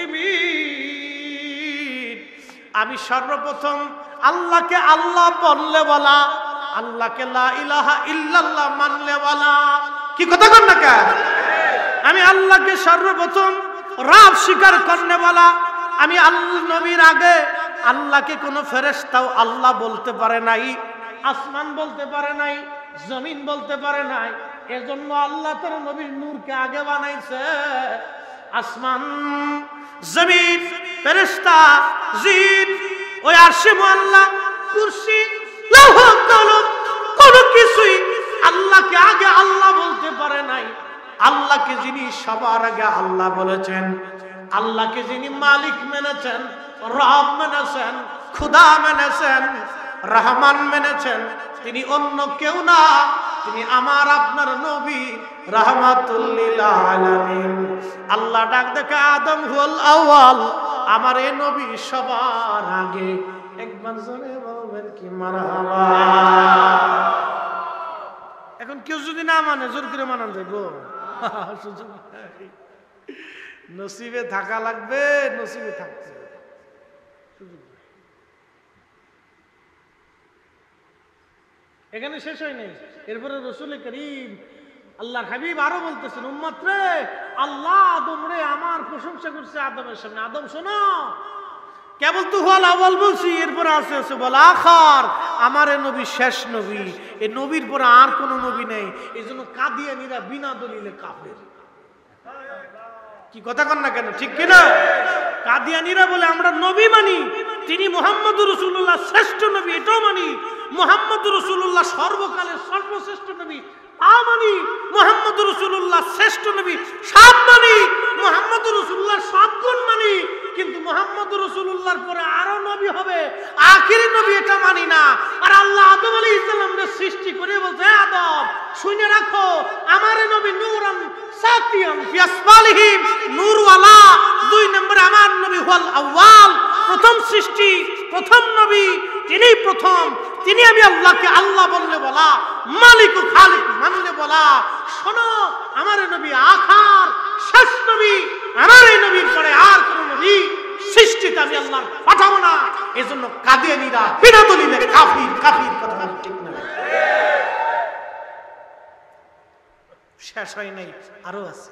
মুসলিমিন, আমি সর্বপ্রথম আল্লাহকে আল্লাহ বললে বলা, আল্লাহকে লা ইলাহা ইল্লাল্লাহ মানলে বলা। কি কথা কন না কেন? আমি আল্লাহকে সর্বপ্রথম রব স্বীকার করনে বলা। আমি আল্লাহ নবীর আগে আল্লাহকে কোনো ফেরেশতাও আল্লাহ বলতে পারে নাই, আসমান বলতে পারে নাই, জমিন বলতে পারে নাই। এজন্য আল্লাহ তার নবীর নূরকে আগে বানাইছে। আসমান, জমিন, ফেরেশতা, জিন, ওই আরশে মুআল্লা, কুরসি, লৌহ কলম কোনো কিছুই আল্লাহকে আগে আল্লাহ বলতে পারে নাই। আল্লাহকে যিনি সবার আগে আল্লাহ বলেছেন, আল্লাহকে যিনি মালিক মেনেছেন, রব মেনেছেন, খুদা মেনেছেন, রহমান মেনেছেন, তিনি অন্য কেউ না, তিনি আমার আপনার নবী রাহমাতুল লিল আলামিন। আল্লাহ ডাক দেখে আদম হুয়াল আউয়াল, আমার এই নবী সবার আগে। একবার জোরে বলবেন কি মারহাবা। এখন কেউ যদি না মানে জোর করে মানান যাবো, নসিবে থাকা লাগবে, নসিবে থাকতে। এখানে শেষ হয় নাই, এরপরে রাসূল করিম আল্লাহর হাবিব আরো বলতেছেন উম্মত রে, আল্লাহ আদম রে আমার প্রশংসা করছে আদমের সামনে। আদম শোনো, কেবল তো হুয়াল আউয়াল বলছি, এরপরে আছে আছে বল আখার, আমার এ নবী শেষ নবী, এই নবীর পরে আর কোন নবী নেই। এই জন্য কাদিয়ানীরা বিনা দলিলে কাফের। কি কথা কন না কেন, ঠিক কিনা? কাদিয়ানীরা বলে আমরা নবী মানি, তিনি মুহাম্মদুর রাসূলুল্লাহ শ্রেষ্ঠ নবী, এটাও মানি। মুহাম্মদুর রাসূলুল্লাহ সর্বকালের সর্বশ্রেষ্ঠ নবী, তা মানি। মুহাম্মদুর রাসূলুল্লাহ শ্রেষ্ঠ নবী, সব মানি। মুহাম্মদুর রাসূলুল্লাহ সব গুণ মানি, কিন্তু মুহাম্মদ রাসূলুল্লাহর পরে আরো নবী হবে, আখিরি নবী এটা মানি না। আর আল্লাহ আদম আলাইহিস সালামের সৃষ্টি করে বলছে, আদম শুনে রাখো আমার নবী নূরান সাতিয়াম ফি আসফালিহি নূরওয়ালা। দুই নম্বরে আমার নবী হুয়াল আউয়াল, প্রথম সৃষ্টি, প্রথম নবী, তিনি প্রথম। তিনি আমি আল্লাহকে আল্লাহ বললে বলা, মালিক ও খালিক মানলে বলা। শোনো আমার নবী আখার শেষ নবী, আমার এই নবীর পরে আর কোন নবী সৃষ্টিতে আমি আল্লাহ পাঠাবো না। এজন্য কাদিয়ানীরা বিনা দলিলে কাফির কাফির কথা ঠিক না। শেষ হয় নাই, আরো আছে।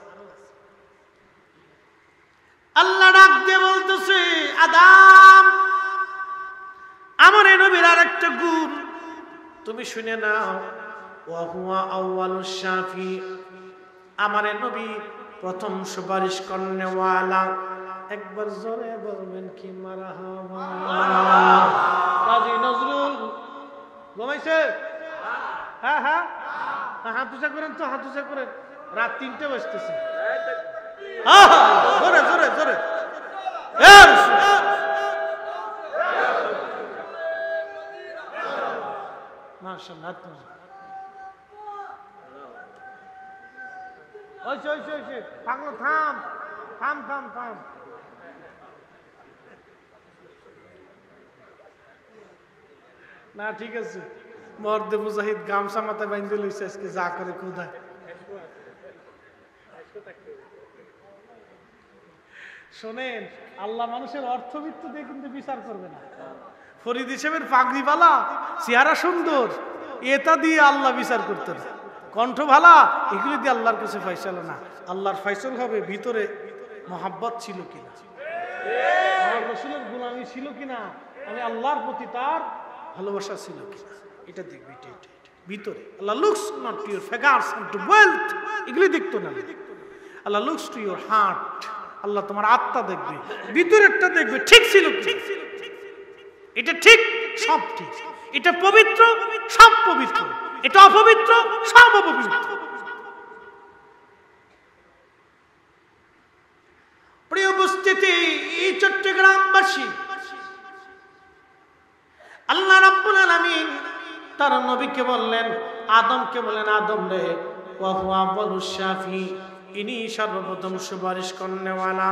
আল্লাহ ডাক দিয়ে বলতেছে, আদম আমার এই নবীর আরেকটা গুণ তুমি শুনে নাও, ওয়া হুয়া আউয়ালুশ শাফি, আমার এই নবী প্রথম সুপারিশ করনেওয়ালা। একবার জোরে বলবেন কি মারহাবা। কাজী নজরুল ঘুমাইছে? হ্যাঁ হ্যাঁ হাত উঁচা করেন তো, হাত উঁচা করেন। রাত তিনটে বাজতেছে, জোরে জোরে জোরে। মাশাআল্লাহ, ওইছে ওইছে ওইছে, পাগল থাম থাম থাম থাম। না ঠিক আছে, মর্দে মুজাহিদ গামছা মাথায় বাইন্ধে লইছে, আজকে যা করে কোথায়। শোনেন, আল্লাহ মানুষের অর্থবিত্ত দিয়ে কিন্তু বিচার করবে না। ফরিদ হিসেবের পাগড়িওয়ালা, চেহারা সুন্দর, এটা দিয়ে আল্লাহ বিচার করতে না। কণ্ঠ ভালা, এগুলি দিয়ে আল্লাহর কাছে ফয়সালা না। আল্লাহর ফয়সল হবে ভিতরে মহাব্বত ছিল কিনা, আমার রাসূলের গোলামি ছিল কিনা, আমি আল্লাহর প্রতি তার ভালোবাসা ছিল কিনা, এটা দেখবে। এটা এটা ভিতরে Allah looks not to your figures and to wealth, এগুলি দেখতো না। Allah looks to your heart, Allah তোমার আত্মা দেখবে, ভিতরেরটা দেখবে ঠিক ছিল কি। এটা ঠিক, সব ঠিক। এটা পবিত্র, সব পবিত্র। এটা অপবিত্র, সব অপবিত্র। প্রিয় উপস্থিতি, এই চট্টগ্রামবাসী, আল্লাহ রাব্বুল আলামিন তার নবীকে বললেন, আদমকে বললেন, আদম রে ওয়া হুয়া আউয়ালুশ শাফি, ইনি সর্বপ্রথম সুপারিশ করনেওয়ালা।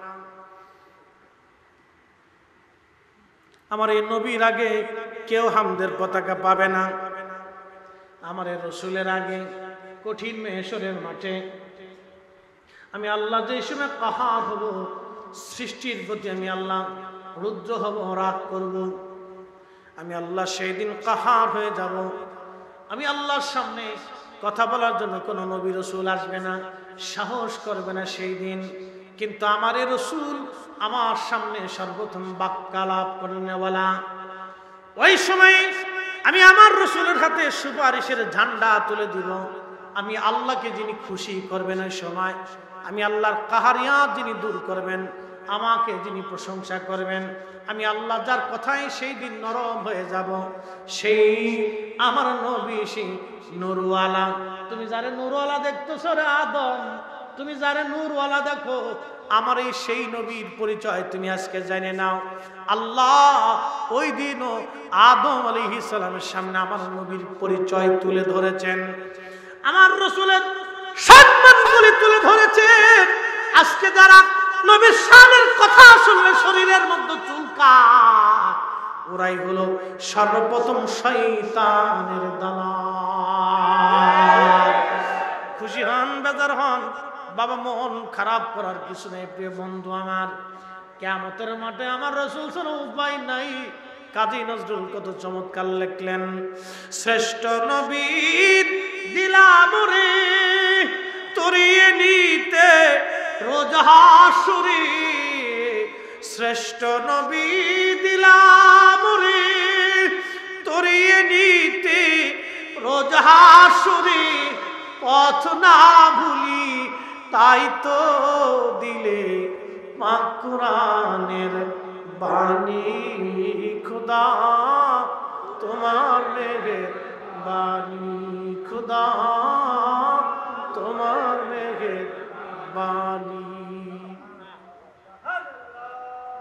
আমার এই নবীর আগে কেউ হামদের পতাকা পাবে না। আমার এই রসুলের আগে কঠিন মেহেশরের মাঠে আমি আল্লাহ যে সময় কাহার হব, সৃষ্টির প্রতি আমি আল্লাহ রুদ্র হব, রাগ করব, আমি আল্লাহ সেই দিন কাহার হয়ে যাব। আমি আল্লাহর সামনে কথা বলার জন্য কোনো নবী রসুল আসবে না, সাহস করবে না সেই দিন। কিন্তু আমার এই রসুল আমার সামনে সর্বপ্রথম বাক্যালাপ করনেওয়ালা। ওই সময় আমি আমার রসুলের হাতে সুপারিশের ঝান্ডা তুলে দিব। আমি আল্লাহকে যিনি খুশি করবেন, ওই সময় আমি আল্লাহর কাহারিয়াত যিনি দূর করবেন, আমাকে যিনি প্রশংসা করবেন, আমি আল্লাহ যার কথায় সেই দিন নরম হয়ে যাব, সেই আমার নবী, সেই নূরওয়ালা। তুমি যারে নূরওয়ালা দেখতেছো রে আদম, তুমি যারে নূরওয়ালা দেখো, আমার এই সেই নবীর পরিচয় তুমি আজকে জেনে নাও। আল্লাহ ওই দিনও আদম আলাইহিস সালামের সামনে আমার নবীর পরিচয় তুলে ধরেছেন, আমার রাসূলের সম্মানগুলি তুলে ধরেছেন। আজকে যারা নবীর শানের কথা শুনলে শরীরের মধ্যে চুলকায়, ওরাই হলো সর্বপ্রথম শয়তানের দালাল। খুশি হন, বেজার হন, বাবা মন খারাপ করার কিছু নেই। প্রিয় বন্ধু আমার, কিয়ামতের মাঠে আমার রাসূল ছাড়া উপায় নাই। কাজী নজরুল কত চমৎকার লিখলেন, শ্রেষ্ঠ নবী দিলাম রে তরিয়ে নিতে রোজ হাসুরে, শ্রেষ্ঠ নবী দিলাম রে তরিয়ে নিতে রোজ হাসুরে, পথ না ভুলি তাই তো দিলে মা কুরআনের বাণী, খুদা তোমার মেঘের বাণী, খুদা তোমার মেঘের বাণী।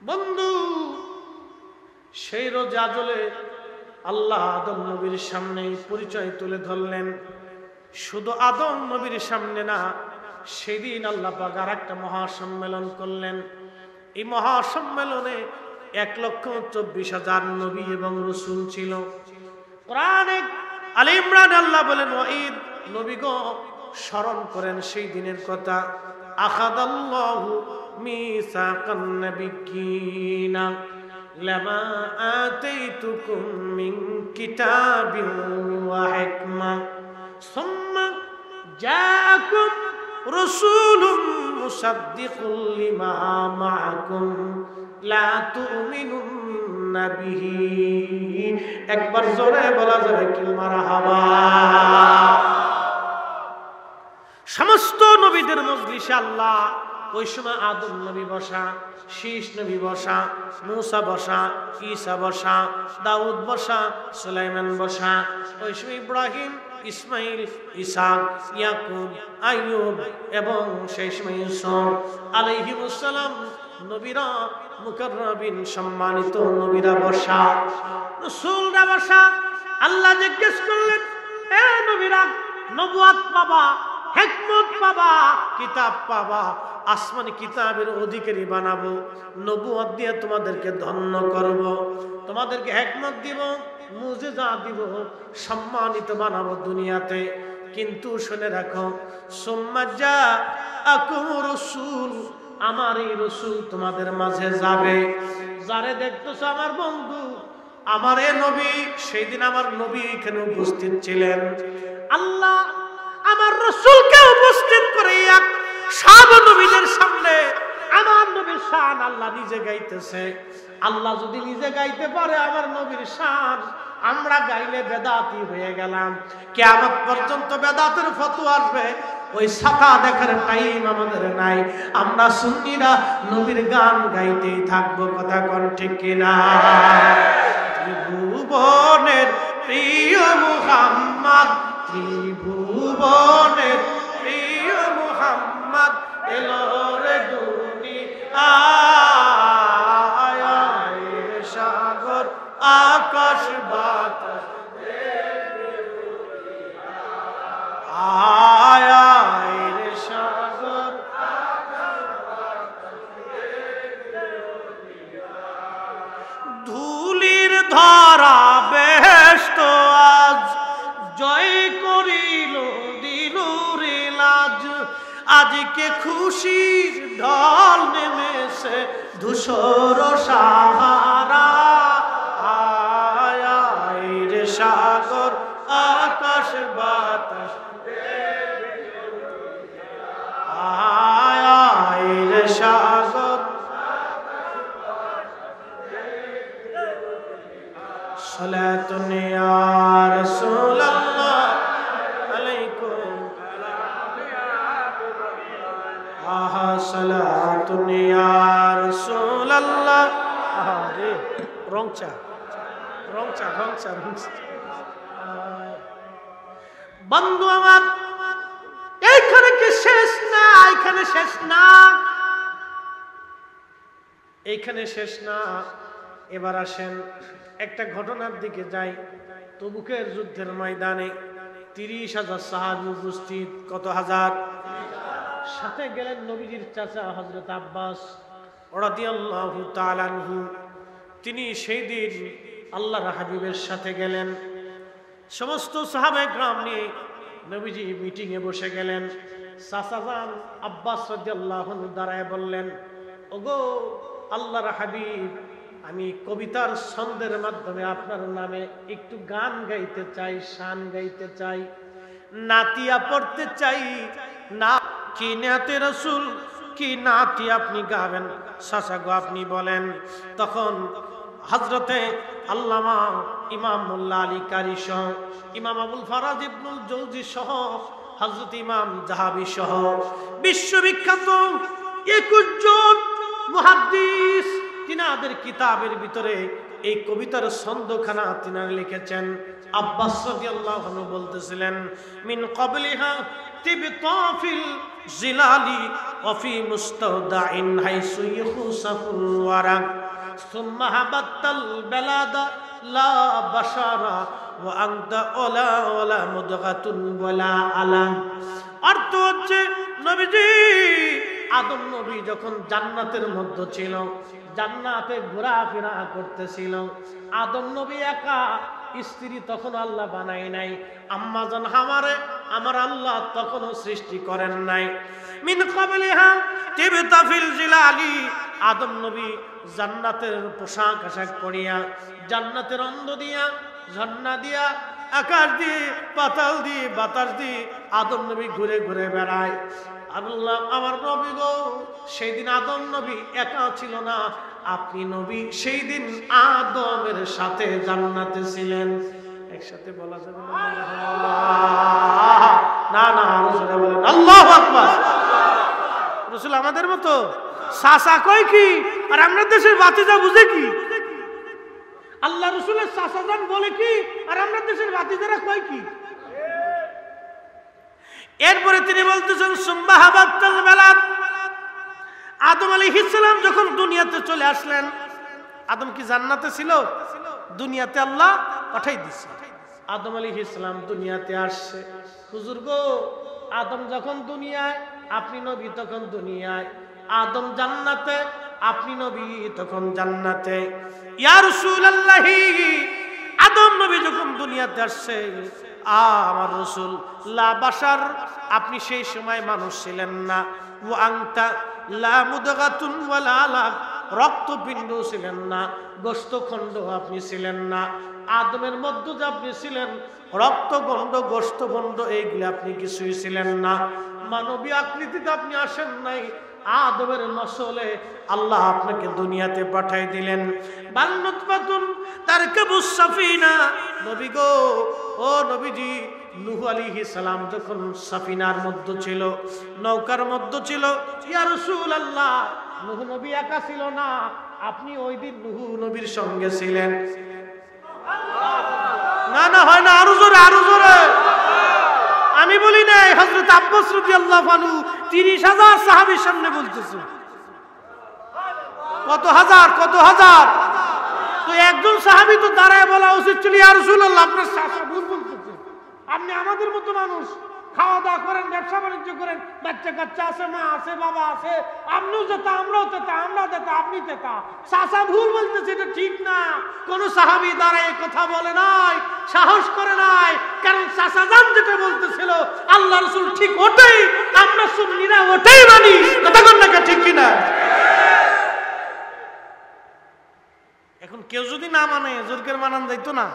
বন্ধু, সেই রোজ আজলে আল্লাহ আদম নবীর সামনে পরিচয় তুলে ধরলেন। শুধু আদম নবীর সামনে না, সেদিন আল্লাহ পাক আর একটা মহাসম্মেলন করলেন। এই মহাসম্মেলনে এক লক্ষ চব্বিশ হাজার নবী এবং রসুল ছিল। কোরআনে আলে ইমরান আল্লাহ বলেন, ওয়াইদ নবীগো স্মরণ করেন সেই দিনের কথা। আখাদাল্লাহু মিসাকান নাবিয়্যিনা লামা আতাইতুকুম মিন কিতাবিন ওয়া হিকমা সুম্মা জাআকুম রাসূলুম মুসাদ্দিকুল লিমা মাআকুম লা তুমিনুন্না বিহি। একবার জোরে বলা যাবে কি মারহাবা। সমস্ত নবীদের মজলিসে আল্লাহ ওই সময় আদম নবী বসা, শীষ নবী বসা, মূসা বসা, ঈসা বসা, দাউদ বসা, সুলাইমান বসা, ওই সময় ইব্রাহিম, ইসমাইল, ইসহাক, ইয়াকুব, আইয়ুব এবং সেই সময় ইউসুফ আলাইহিস সালাম নবীরা মুকাররাবিন সম্মানিত নবীরা বসা, রাসূলরা বসা। আল্লাহ জিজ্ঞেস করলেন, এ নবীরা নবুয়ত পাবা, হিকমত পাবা, কিতাব পাবা, আসমানি কিতাবের অধিকারী বানাবো, নবুয়ত দিয়ে তোমাদেরকে ধন্য করব, তোমাদেরকে হিকমত দিব, মুজিজা দিব, সম্মানিত বানাবো দুনিয়াতে। কিন্তু শুনে রাখো, সুম্মা জাআকুম রাসূল, আমার এই রাসূল তোমাদের মাঝে যাবে। যারে দেখতেছ আমার বন্ধু, আমার এ নবী, সেই দিন আমার নবী এখানে উপস্থিত ছিলেন। আল্লাহ আমার রাসূলকে উপস্থিত করে এক সব নবীদের সামনে আমার নবীর শান আল্লাহ নিজে গাইতেছে। আল্লাহ যদি নিজে গাইতে পারে আমার নবীর শান, আমরা গাইলে বেদাতি হয়ে গেলাম। কিয়ামত পর্যন্ত বেদাতের ফতোয়া আসবে, ওই ছাতা দেখার টাইম আমাদের নাই। আমরা সুন্নিরা নবীর গান গাইতেই থাকবো। কথা কোন ঠিক কিনা? ত্রিভুবনের প্রিয় মুহাম্মদ, ত্রিভুবনের প্রিয় মুহাম্মদ এলো রে দুনিয়ায়, সাগর আকাশ বাতাস আয় আয় রে সাগর ধুলির ধরা বেহেশত আজ জয় করিল দিলুরে লাজ। আজকে খুশির ঢল নেমেছে ধূসর সাহারা, আয় আয় রে সাগর আকাশ বাতাস আয় আয় রে সাগর। সালাতুন ইয়া রাসূলুল্লাহ আলাইকুম, আহা সালাতুন ইয়া রাসূলুল্লাহ। আরে রংচা রংচা রংচা রংচা। বন্ধু আমার, এইখানে কি শেষ না? এইখানে শেষ না, এইখানে শেষ না। এবার আসেন একটা ঘটনার দিকে যাই। তবুকের যুদ্ধের ময়দানে তিরিশ হাজার সাহাবী উপস্থিত। কত হাজার? সাথে গেলেন নবীজির চাচা হযরত আব্বাস রাদিয়াল্লাহু তাআলা আনহু। তিনি সেই দিন আল্লাহর হাবিবের সাথে গেলেন। সমস্ত সাহাবায়ে কেরাম নিয়ে নবীজি মিটিং এ বসে গেলেন। চাচা যান আব্বাস রাদিয়াল্লাহু আনহু দাঁড়ায় বললেন, ওগো আল্লাহর হাবিব, আমি কবিতার ছন্দের মাধ্যমে আপনার নামে একটু গান গাইতে চাই, শান গাইতে চাই, নাতিয়া পড়তে চাই। না কি নাতে রাসূল, কি নাতি আপনি গাবেন? চাচা গো আপনি বলেন। তখন হযরতে আল্লামা ইমাম মোল্লা আলী কারি সহ, ইমাম আবুল ফারাজ ইবনুল জৌজি সহ, হযরত ইমাম যাহাবী সহ বিশ্ববিখ্যাত একুশ জন মুহাদ্দিস তিনাদের কিতাবের ভিতরে এই কবিতার ছন্দখানা তিনারা লিখেছেন। আব্বাস রাদিয়াল্লাহু আনহু বলতেছিলেন, মিন ক্বাবলিহা তিবতাফিল জিলালি ওয়া ফি মুস্তাওদাইন হাইসু ইখসাফুল ওয়ারা সুম্মা হাবাতাল বালাদা লা বাশারা ওয়া আনতা ওয়ালা ওয়ালা মুদগাতুন ওয়ালা আলাম। অর্থ হচ্ছে নবীজি আদম নবী যখন জান্নাতের মধ্যে ছিল, জান্নাতে ঘোরাফেরা করতেছিল, আদম নবী একা, স্ত্রী তখন আল্লাহ বানায় নাই, আম্মা জান হামারে আমার আল্লাহ তখনও সৃষ্টি করেন নাই। মিন ক্বাবলিহা তিবতাফিল জিলালি, আদম নবী জান্নাতের পোশাক আশাক পরিয়া, জান্নাতের অন্ধ দিয়া, ঝর্ণা দিয়া, আকাশ দিয়ে, পাতাল দিয়ে, বাতাস দিয়ে আদম নবী ঘুরে ঘুরে বেড়ায়। আল্লাহ আমার নবী গো, সেই দিন আদম নবী একা ছিল না, আপনি নবী সেই দিন আদমের সাথে জান্নাতে ছিলেন। একসাথে বলা যাবে না? না, রাসূল বলেন আল্লাহু আকবার। রাসূল আমাদের মতো সাসা কয় কি, আর আমরা দেশের বাতিজা বুঝে কি? আল্লাহ রাসূলের চাচা জান বলে কি, আর আমরা দেশের বাতিজারা কয় কি? এরপরে তিনি বলতেছেন সুম্মা হাবাতাল বালাদ, আদম আলাইহিস সালাম যখন দুনিয়াতে চলে আসলেন, আদম কি জান্নাতে ছিল? দুনিয়াতে আল্লাহ পাঠাই দিয়েছে। আদম আলাইহিস সালাম দুনিয়াতে আসছে। হুজুর গো, আদম যখন দুনিয়ায়, আপনি নবী তখন দুনিয়ায়, আদম জান্নাতে, আপনি নবী তখন জান্নাতে। ইয়া রাসূলুল্লাহি, আদম নবী যখন দুনিয়াতে আসছে, আমার রাসূল লা বাশার, আপনি সেই সময় মানুষ ছিলেন না, ওয়া আনতা লা মুদগাতুন ওয়ালা আলাক, রক্তপিণ্ড ছিলেন না, গোশতখণ্ড আপনি ছিলেন না। আদমের মধ্যে যে আপনি ছিলেন, রক্তগণ্ড গোশতগণ্ড এইগুলি আপনি কিছুই ছিলেন না। মানবীয় আকৃতিতে আপনি আসেন নাই, আদমের নসলে আল্লাহ আপনাকে দুনিয়াতে পাঠাই দিলেন। বাল নুতফাতুন তারকাবুস সাফিনা, নবী গো, ও নবীজি, নূহ আলাইহিস সালাম যখন সাফিনার মধ্যে ছিল, নৌকার মধ্যে ছিল, ইয়া রাসূলুল্লাহ, নূহ নবী একা ছিল না, আপনি ওই দিন নূহ নবীর সঙ্গে ছিলেন। না না, হয় না, আরো জোরে, আরো জোরে। আমি বলি নাই, হযরত আব্বাস রাদিয়াল্লাহু আনহু তিরিশ হাজার সাহাবীর সামনে বলতেছে। কত হাজার, কত হাজার। তো একজন সাহাবী তো দাঁড়ায় বলা উচিত ছিল, ইয়া রাসূলুল্লাহ, আপনার চাচা ভুল বলতেছে, আপনি আমাদের মতো মানুষ, খাওয়া দাওয়া করেন, ব্যবসা বাণিজ্য করেন, বাচ্চা কাচ্চা আছে, মা আছে, বাবা আছে, আপনিও যেতা, আমরাও যেতা, আমরা যেতা, আপনি যেতা, চাচা ভুল বলতেছে, এটা ঠিক না। কোন সাহাবী দাঁড়ায় কথা বলে নাই, সাহস করে নাই, কারণ চাচা জান যেটা বলতেছিল আল্লাহ রাসূল ঠিক ওটাই, আমরা সুন্নিরা ওটাই মানি। কথা কোন না, ঠিক কিনা? এখন কেউ যদি না মানে, জোরকের মানান যাইতো না।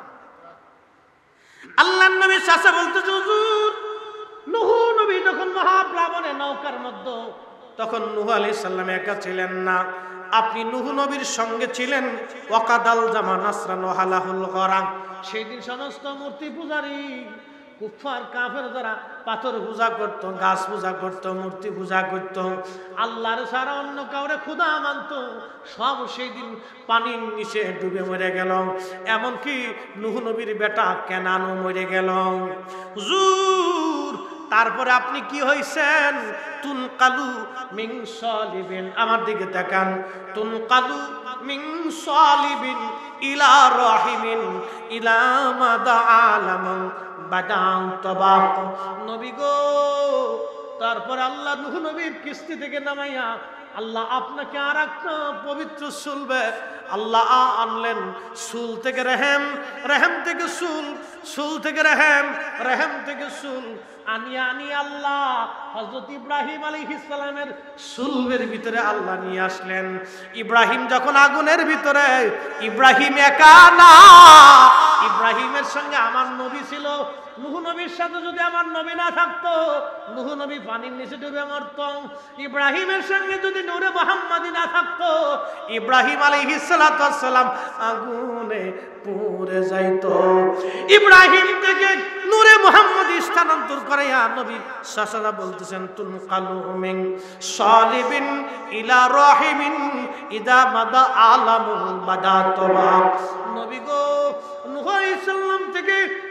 আল্লাহর নবী চাচা বলতেছে, হুজুর, নূহ নবী যখন মহাপ্লাবনে নৌকার মধ্যে, তখন নূহ আলাইহিস সালাম একা ছিলেন না, আপনি নূহ নবীর সঙ্গে ছিলেন। ওয়াকাদাল জামা নাসরান ওয়া হালাহুল গরাক, সেই দিন সমস্ত মূর্তি পূজারী, কুফার কাফের যারা পাথর পূজা করত, গাছ পূজা করত, মূর্তি পূজা করত, আল্লাহর ছাড়া অন্য কাউরে খোদা মানত, সব সেই দিন পানির নিচে ডুবে মরে গেল। এমনকি নূহ নবীর বেটা কেনানও মরে গেল। হুজুর, তারপরে আপনি কি হইছেন? তুনকালু মিন সালিবিন, আমার দিকে তাকান, তুনকালু মিন সালিবিন ইলা রাহিমিন ইলা মাদা আলাম বাদান তবাক। নবী গো, তারপর আল্লাহ নূহ নবীর কিস্তি থেকে নামাইয়া আল্লাহ আপনাকে আর একটা পবিত্র সুলবে আল্লাহ আনলেন। সুল থেকে রেহেম, রেহেম থেকে সুল, সুল থেকে রেহেম, রেহেম থেকে সুল, আনিয়া আনি আল্লাহ হযরত ইব্রাহিম আলাইহিস সালামের সুলবের ভিতরে আল্লাহ নিয়ে আসলেন। ইব্রাহিম যখন আগুনের ভিতরে, ইব্রাহিম একা না, ইব্রাহিমের সঙ্গে আমার নবী ছিল। নূহ নবীর সাথে যদি আমার নবী না থাকতো, নূহ নবী পানির নিচে ডুবে মরত। ইব্রাহিমের সঙ্গে যদি নূরে মুহাম্মাদি না থাকতো, ইব্রাহিম আলাইহিস সালাতু ওয়াস সালাম আগুনে পুড়ে যাইতো। ইব্রাহিম থেকে নূরে মুহাম্মাদি স্থানান্তর করে নবী সাসারা বলতেছেন, তুনকালু মিন সালিবিন ইলা রাহিমিন ইদা মাদা আলামুল বাদা তবা। নবী গো, নূহ আলাইহিস সালাম থেকে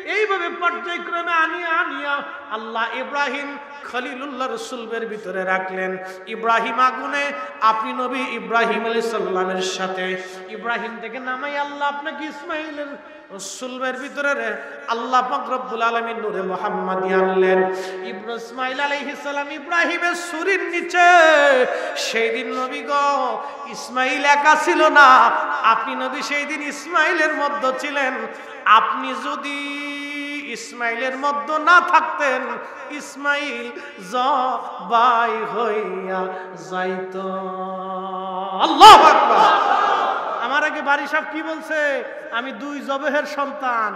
এইভাবে পর্যায়ক্রমে আনিয়া আনিয়া আল্লাহ ইব্রাহিম খলিলুল্লাহ রসুলের ভিতরে রাখলেন। ইব্রাহিম আগুনে, আপনি নবী ইব্রাহিম আলাইহিস সালামের সাথে ইব্রাহিম থেকে নামাই আল্লাহ আপনাকে ইসমাইলের রসুলের ভিতরে আল্লাহ পাক রব্বুল আলামিন নূরে মুহাম্মাদি আনলেন। ইসমাইল আলাইহিস সালাম ইব্রাহিমের ছুরির নিচে, সেই দিন নবী গো ইসমাইল একা ছিল না, আপনি নবী সেই দিন ইসমাইলের মধ্যে ছিলেন। আপনি যদি ইসমাইলের মধ্যে না থাকতেন, ইসমাইল জবাই হইয়া যাইতো। আল্লাহু আকবার। আমার আগে বাড়ি সাহেব কি বলছে? আমি দুই জবেহের সন্তান।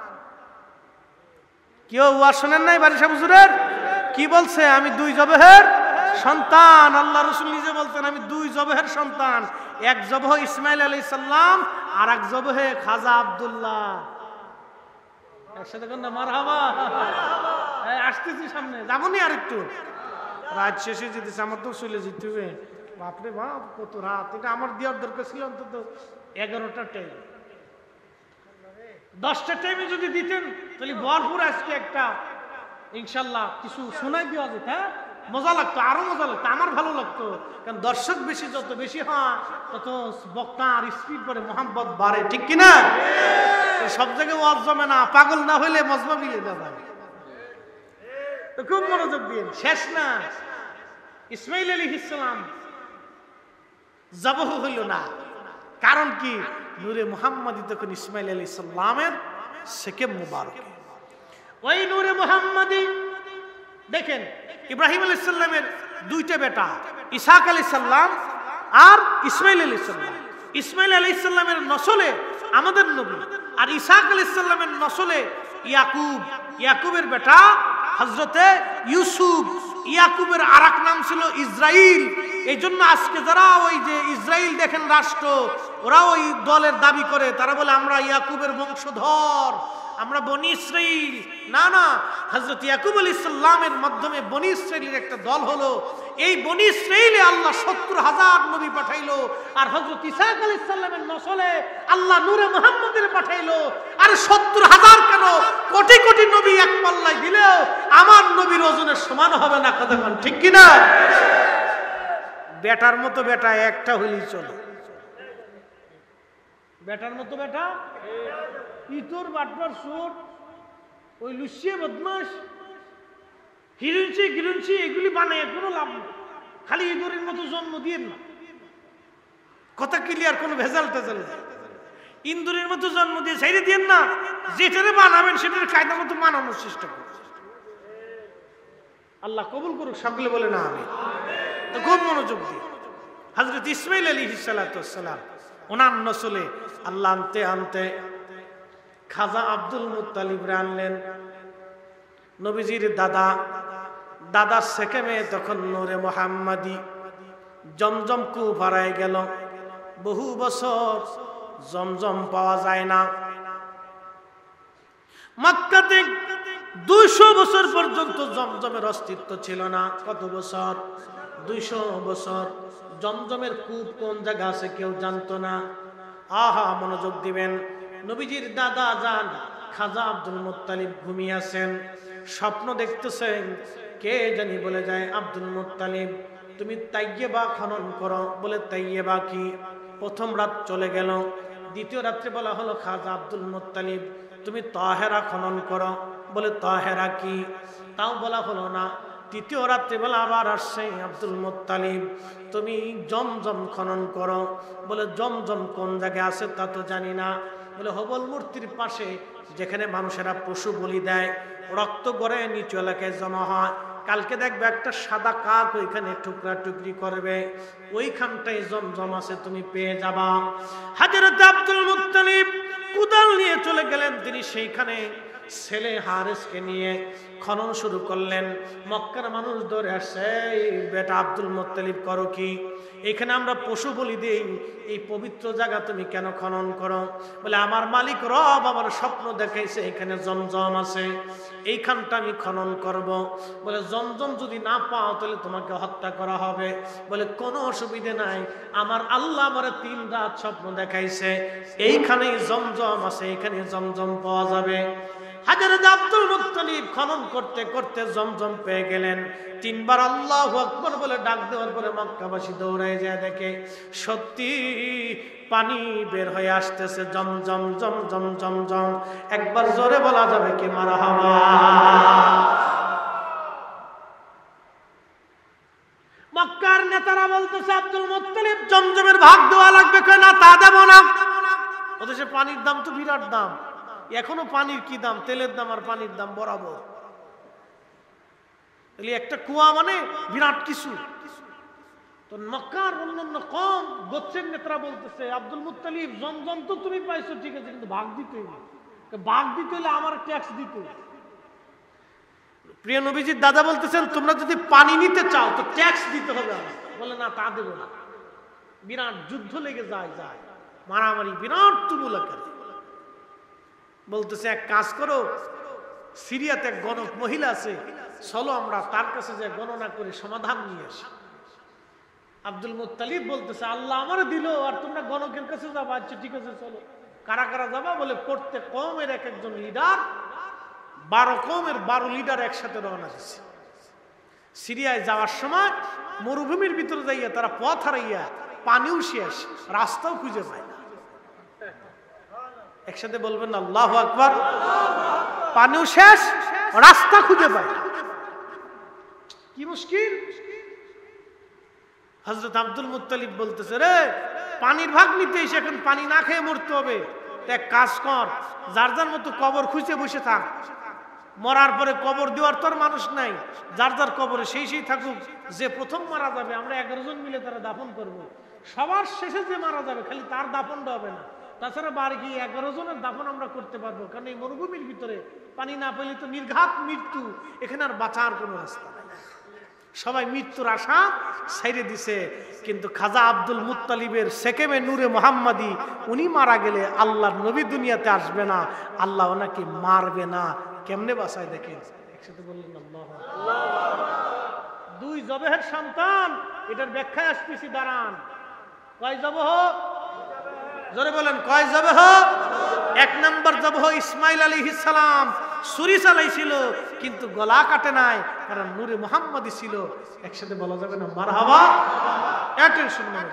কেউ ওয়াজ শোনেন নাই বাড়ি সাহেব হুজুরের? কি বলছে? আমি দুই জবেহের সন্তান। আল্লাহ রাসূল নিজে বলতেন আমি দুই জবেহের সন্তান, এক জবহ ইসমাইল আলাইহিস সালাম আর এক জবহ খাজা আব্দুল্লাহ। একসাথে কোন না মারহাবা। এই আসতেছি সামনে, যাবনি আর একটু, রাত শেষে যেতেছে, আমার তো চলে যেতে হবে। বাপরে বাপ কত রাত! এটা আমার দেওয়ার দরকার ছিল অন্তত এগারোটা টাইম, দশটা টাইমে যদি দিতেন তাহলে ভরপুর আজকে একটা ইনশাল্লাহ কিছু শোনাই দেওয়া যেত। হ্যাঁ, মজা লাগতো, আরো মজা লাগতো, আমার ভালো লাগতো। কারণ দর্শক বেশি, যত বেশি হয় তত বক্তা আর স্পিড বাড়ে, মোহাম্মত বাড়ে, ঠিক কিনা? সব জায়গায় ওয়াজ জমে না, পাগল না হইলে মজমা মিলে যাবে। তো খুব মনোযোগ দিন, শেষ না। ইসমাইল আলাইহিস সালাম জবহ হইল না, কারণ কি? নূরে মুহাম্মাদি তখন ইসমাইল আলাইহিস সালামের সেকে মুবারক। ওই নূরে মুহাম্মাদি দেখেন, ইব্রাহিম আলাইহিস সালামের দুইটা বেটা, ইসহাক আলাইহিস সালাম আর ইসমাইল আলাইহিস সালাম। ইসমাইল আলাইহিস সালামের নসলে আমাদের নবী, আর ইসহাক আলাইহিস সালামের নসলে ইয়াকুব। ইয়াকুবের বেটা হযরতে ইউসুফ। ইয়াকুবের আরেক নাম ছিল ইসরাইল। এই জন্য আজকে যারা ওই যে ইসরাইল দেখেন রাষ্ট্র, ওরা ওই দলের দাবি করে, তারা বলে আমরা ইয়াকুবের বংশধর, আমরা বনি ইসরাইল। না না, হযরত ইয়াকুব আলাইহিস সালামের মাধ্যমে বনি ইসরাইলের একটা দল হলো। এই বনি ইসরাইলে আল্লাহ সত্তর হাজার নবী পাঠাইলো, আর হযরত ইসহাক আলাইহিস সালামের নসলে আল্লাহ নূরে মুহাম্মদের পাঠাইলো। আর সত্তর হাজার কেন, কোটি কোটি নবী এক পাল্লায় দিলেও আমার নবীর ওজনের সমান হবে না। কথা বলেন ঠিক কিনা? বেটার মতো বেটা একটা হইলেই চলে। বেটার মতো বেটা ইতর বাটবার সুর, ওই লুসিয়ে বদমাস হিরুঞ্চি গিরুঞ্চি এগুলি বানায় কোনো লাভ নেই। খালি ইঁদুরের মতো জন্ম দিয়ে না, কথা ক্লিয়ার, কোনো ভেজাল টেজাল নেই। ইন্দুরের মতো জন্ম দিয়ে ছেড়ে দিয়ে না, যেটারে বানাবেন সেটার কায়দা মতো বানানোর চেষ্টা করুন। আল্লাহ কবুল করুক, সকলে বলে না আমি। তো খুব মনোযোগ দিয়ে হযরত ইসমাইল আলাইহিস সালাতু ওয়াস সালাম ওনার নসলে আল্লাহ আনতে আনতে খাজা আব্দুল মুত্তালিব আনলেন। নবীজির দাদা, দাদার সেকেমে তখন নূরে মুহাম্মাদি। জমজম কূপ হারায় গেল, বহু বছর জমজম পাওয়া যায় না। মক্কাতে দুইশো বছর পর্যন্ত জমজমের অস্তিত্ব ছিল না। কত বছর? দুইশো বছর। জমজমের কূপ কোন জায়গা আছে কেউ জানতো না। আহা, মনোযোগ দিবেন। নবীজির দাদা যান খাজা আব্দুল মুত্তালিব ঘুমিয়ে আছেন, স্বপ্ন দেখতেছেন। কে জানি বলে যায়, আব্দুল মুত্তালিব তুমি তাইয়েবা খনন করো। বলে তাইয়েবা কি? প্রথম রাত চলে গেল, দ্বিতীয় রাত্রে বলা হলো খাজা আব্দুল মুত্তালিব তুমি তাহেরা খনন করো। বলে তাহেরা কি? তাও বলা হলো না। তৃতীয় রাত্রে বেলা আবার আসছে, আব্দুল মুত্তালিব তুমি জমজম খনন করো। বলে জমজম কোন জায়গায় আছে তা তো জানি না। বলে হবল মূর্তির পাশে, যেখানে মানুষেরা পশু বলি দেয়, রক্ত গড়ে নিচু এলাকায় জমা হয়। কালকে দেখবে একটা সাদা কাক ওইখানে টুকরা টুকরি করবে, ওইখানটায় জমজম আছে, তুমি পেয়ে যাবা। হযরত আব্দুল মুত্তালিব কুদাল নিয়ে চলে গেলেন। তিনি সেইখানে ছেলে হারেসকে নিয়ে খনন শুরু করলেন। মক্কার মানুষ ধরে আসছে, বেটা আব্দুল মুত্তালিব করো কি? এখানে আমরা পশু বলি দেই, এই পবিত্র জায়গা তুমি কেন খনন করো? বলে আমার মালিক রব আমার স্বপ্ন দেখাইছে এখানে জমজম আছে, এইখানটা আমি খনন করব। বলে জমজম যদি না পাও তাহলে তোমাকে হত্যা করা হবে। বলে কোনো অসুবিধে নাই, আমার আল্লাহ আমার তিন রাত স্বপ্ন দেখাইছে, এইখানেই জমজম আছে, এখানে জমজম পাওয়া যাবে। হযরত আব্দুল মুত্তালিব খনন করতে করতে জমজম পেয়ে গেলেন। তিনবার আল্লাহু আকবার বলে ডাক দেওয়ার পরে মক্কাবাসী দৌড়ায় যায়, দেখে সত্যি পানি বের হয়ে আসতেছে, জমজম জমজম জমজম। একবার জোরে বলা যাবে কি মারহাবা? মক্কার নেতারা বলতেছে আব্দুল মুত্তালিব জমজমের ভাগ দেওয়া লাগবে, কেন তা দেব না। ওদেশে পানির দাম তো বিরাট দাম, এখনো পানির কি দাম, তেলের দাম আর পানির দাম বরাবর। একটা কুয়া মানে বিরাট কিছু। তো মক্কার অন্যান্য কম গোত্রের নেতারা বলতেছে আব্দুল মুত্তালিব জমজম তো তুমি পাইছো ঠিক আছে, কিন্তু ভাগ দিতে হইবে, ভাগ দিতে হলে আমার ট্যাক্স দিতে হবে। প্রিয় নবীজির দাদা বলতেছেন তোমরা যদি পানি নিতে চাও তো ট্যাক্স দিতে হবে আমার। বলে না তা দেব না। বিরাট যুদ্ধ লেগে যায় যায় মারামারি বিরাট তুমুল আকারে। বলতেছে এক কাজ করো, সিরিয়াতে এক গণক মহিলা আছে, চলো আমরা তার কাছে যে গণনা করে সমাধান নিয়ে আসি। আব্দুল মুত্তালিব বলতেছে আল্লাহ আমারে দিল আর তোমরা গণকের কাছে যাবা, আচ্ছা ঠিক আছে চলো। কারা কারা যাবা? বলে প্রত্যেক কওমের এক একজন লিডার, বারো কওমের বারো লিডার একসাথে রওনা দিচ্ছে। সিরিয়ায় যাওয়ার সময় মরুভূমির ভিতরে যাইয়া তারা পথ হারাইয়া পানিও শেষ, রাস্তাও খুঁজে পায় না। একসাথে বলবেন আল্লাহু আকবার। পানিও শেষ, রাস্তা খুঁজে পায় না, কি মুশকিল। হযরত আব্দুল মুত্তালিব বলতেছে রে পানির ভাগ নিতে এসে এখন পানি না খেয়ে মরতে হবে, এক কাজ কর, যার যার মতো কবর খুঁজে বসে থাক। মরার পরে কবর দেওয়ার তোর মানুষ নাই, যার যার কবরে সেই সেই থাকুক। যে প্রথম মারা যাবে আমরা এগারো জন মিলে তারা দাফন করব। সবার শেষে যে মারা যাবে খালি তার দাফনটা হবে না, তাছাড়া বাড়ি গিয়ে এগারো জনের দাফন আমরা করতে পারবো। কারণ এই মরুভূমির ভিতরে পানি না পেলে তো নির্ঘাত মৃত্যু, এখানে আর বাঁচার কোনো রাস্তা নাই। সবাই মৃত্যুর আশা ছেড়ে দিছে। কিন্তু খাজা আব্দুল মুত্তালিবের সেকেমে নূরে মোহাম্মদী, উনি মারা গেলে আল্লাহর নবী দুনিয়াতে আসবে না, আল্লাহ ওনাকে মারবে না। কেমনে বাঁচায় দেখেন। একসাথে বললেন আল্লাহ। দুই জবেহের সন্তান, এটার ব্যাখ্যায় আসতেছি, দাঁড়ান। কয় জবহ? জোরে বলেন কয় জবহ? এক নম্বর জবহ ইসমাইল আলাইহিস সালাম ছুরি চালাইছিল কিন্তু গলা কাটে নাই, কারণ নূরে মুহাম্মদী ছিল। একসাথে বলা যাবে না মারহাবা? অ্যাটেনশন না,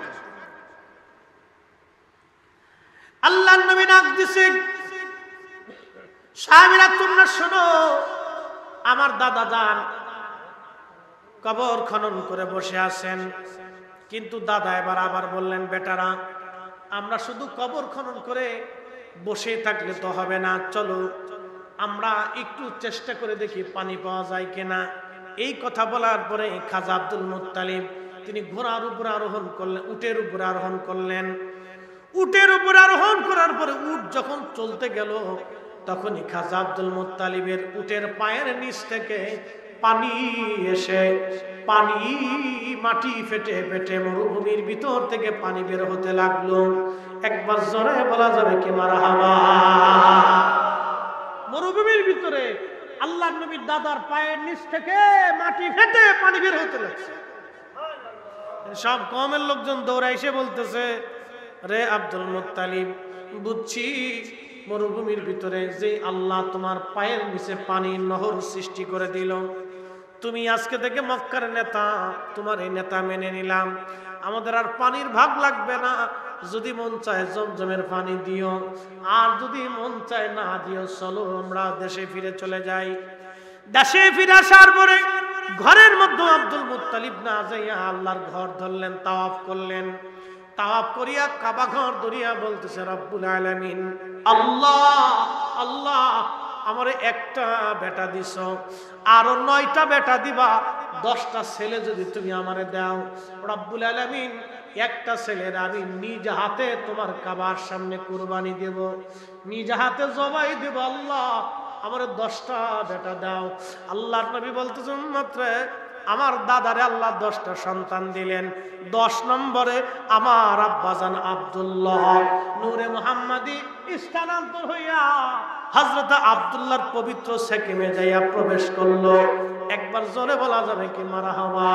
আল্লাহর নবী ডাক দিছে, সাহাবীরা তোমরা শোনো, আমার দাদা যান কবর খনন করে বসে আছেন। কিন্তু দাদা এবার আবার বললেন বেটারা আমরা শুধু কবর খনন করে বসে থাকলে তো হবে না, চলো আমরা একটু চেষ্টা করে দেখি পানি পাওয়া যায় কিনা। এই কথা বলার পরে খাজা আব্দুল মুত্তালিব তিনি ঘোড়ার উপর আরোহণ করলেন, উটের উপর আরোহণ করলেন। উটের উপর আরোহণ করার পরে উট যখন চলতে গেল তখনই খাজা আব্দুল মুত্তালিবের উটের পায়ের নিচ থেকে পানি এসে পানি মাটি ফেটে ফেটে মরুভূমির ভিতর থেকে পানি বের হতে লাগলো। একবার জোরে বলা যাবে কি মারহাবা? মরুভূমির ভিতরে আল্লাহর নবীর দাদার পায়ের নিচ থেকে মাটি ফেটে পানি বের হতে লাগছে। সব কওমের লোকজন দৌড়ে এসে বলতেছে রে আব্দুল মুত্তালিব, বুঝছি মরুভূমির ভিতরে যে আল্লাহ তোমার পায়ের নিচে পানির নহর সৃষ্টি করে দিল, তুমি আজকে থেকে মক্কার নেতা, তোমার এই নেতা মেনে নিলাম, আমাদের আর পানির ভাগ লাগবে না। যদি মন চায় জমজমের পানি দিও, আর যদি মন চায় না দিও, চলো আমরা দেশে ফিরে চলে যাই। দেশে ফিরে আসার পরে ঘরের মধ্যে আব্দুল মুত্তালিব না যাইয়া আল্লাহর ঘর ধরলেন, তাওয়াফ করলেন। তাওয়াফ করিয়া কাবা ঘর ধরিয়া বলতেছে রব্বুল আলামিন, আল্লাহ আল্লাহ আমারে একটা বেটা দিছ, আরো নয়টা বেটা দিবা, দশটা ছেলে যদি তুমি আমারে দাও, রব্বুল আলামিন একটা ছেলের আমি নিজ হাতে তোমার কাবার সামনে কুরবানি দেব, নিজ হাতে জবাই দেব। আল্লাহ আমারে দশটা বেটা দাও। আল্লাহর নবী বলতেছেন মাত্র আমার দাদারে আল্লাহ দশটা সন্তান দিলেন। দশ নম্বরে আমার আব্বাজান আব্দুল্লাহ নূরে মুহাম্মাদি স্থানান্তর হইয়া হযরত আব্দুল্লাহর পবিত্র সেকেমে যাইয়া প্রবেশ করলো। একবার জোরে বলা যাবে কি মারহাবা?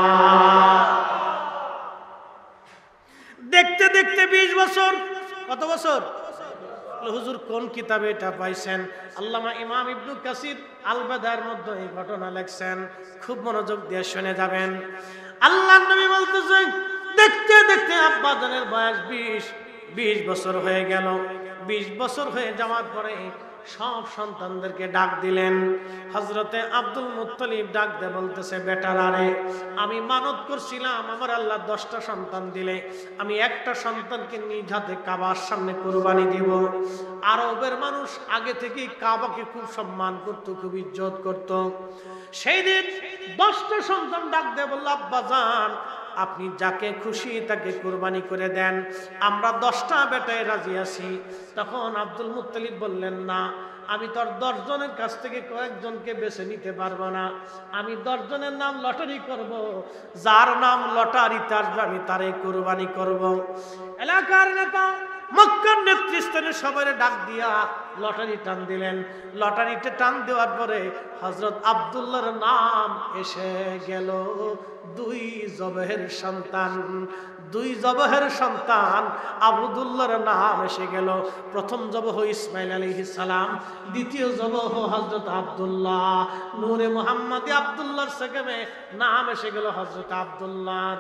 দেখতে দেখতে বিশ বছর, কত বছর? হুজুর কোন কিতাবে এটা পাইছেন? আল্লামা ইমাম ইবনু কাসির আল বাদার মধ্যে এই ঘটনা লেখছেন, খুব মনোযোগ দিয়ে শুনে যাবেন। আল্লাহর নবী বলতেছেন, দেখতে দেখতে আব্বা জানের বয়স বিশ বিশ বছর হয়ে গেল। বিশ বছর হয়ে যাওয়ার পরে সব সন্তানদেরকে ডাক দিলেন। হযরতে আব্দুল মুত্তালিব ডাক দিয়ে বলতেছে, বেটারা রে, আমি মানত করছিলাম আমার আল্লাহ দশটা সন্তান দিলে আমি একটা সন্তানকে নিজ হাতে কাবার সামনে কুরবানি দিব। আরবের মানুষ আগে থেকেই কাবাকে খুব সম্মান করত, খুব ইজ্জত করত। সেই দিন দশটা সন্তান ডাক দিয়ে বলল, আব্বা জান, আপনি যাকে খুশি তাকে কুরবানি করে দেন, আমরা দশটা বেটায় রাজি আছি। তখন আব্দুল মুত্তালিব বললেন, না, আমি তোর দশ জনের কাছ থেকে কয়েকজনকে বেছে নিতে পারবো না, আমি দশ জনের নাম লটারি করব, যার নাম লটারিতে আসবে আমি তারে কুরবানি করব। এলাকার নেতা মক্কার নেতৃস্থানে সবাই ডাক দিয়া লটারি টান দিলেন। লটারিতে টান দেওয়ার পরে হযরত আব্দুল্লাহর নাম এসে গেল। দুই জবহের সন্তান, দুই জবহের সন্তান আবদুল্লাহর নাম এসে গেল। প্রথম জবহ ইসমাইল আলাইহিস সালাম, দ্বিতীয় জবহ হযরত আব্দুল্লাহ। নূরে মুহাম্মদি আব্দুল্লাহর সেকেমে নাম এসে গেল হযরত আব্দুল্লাহর।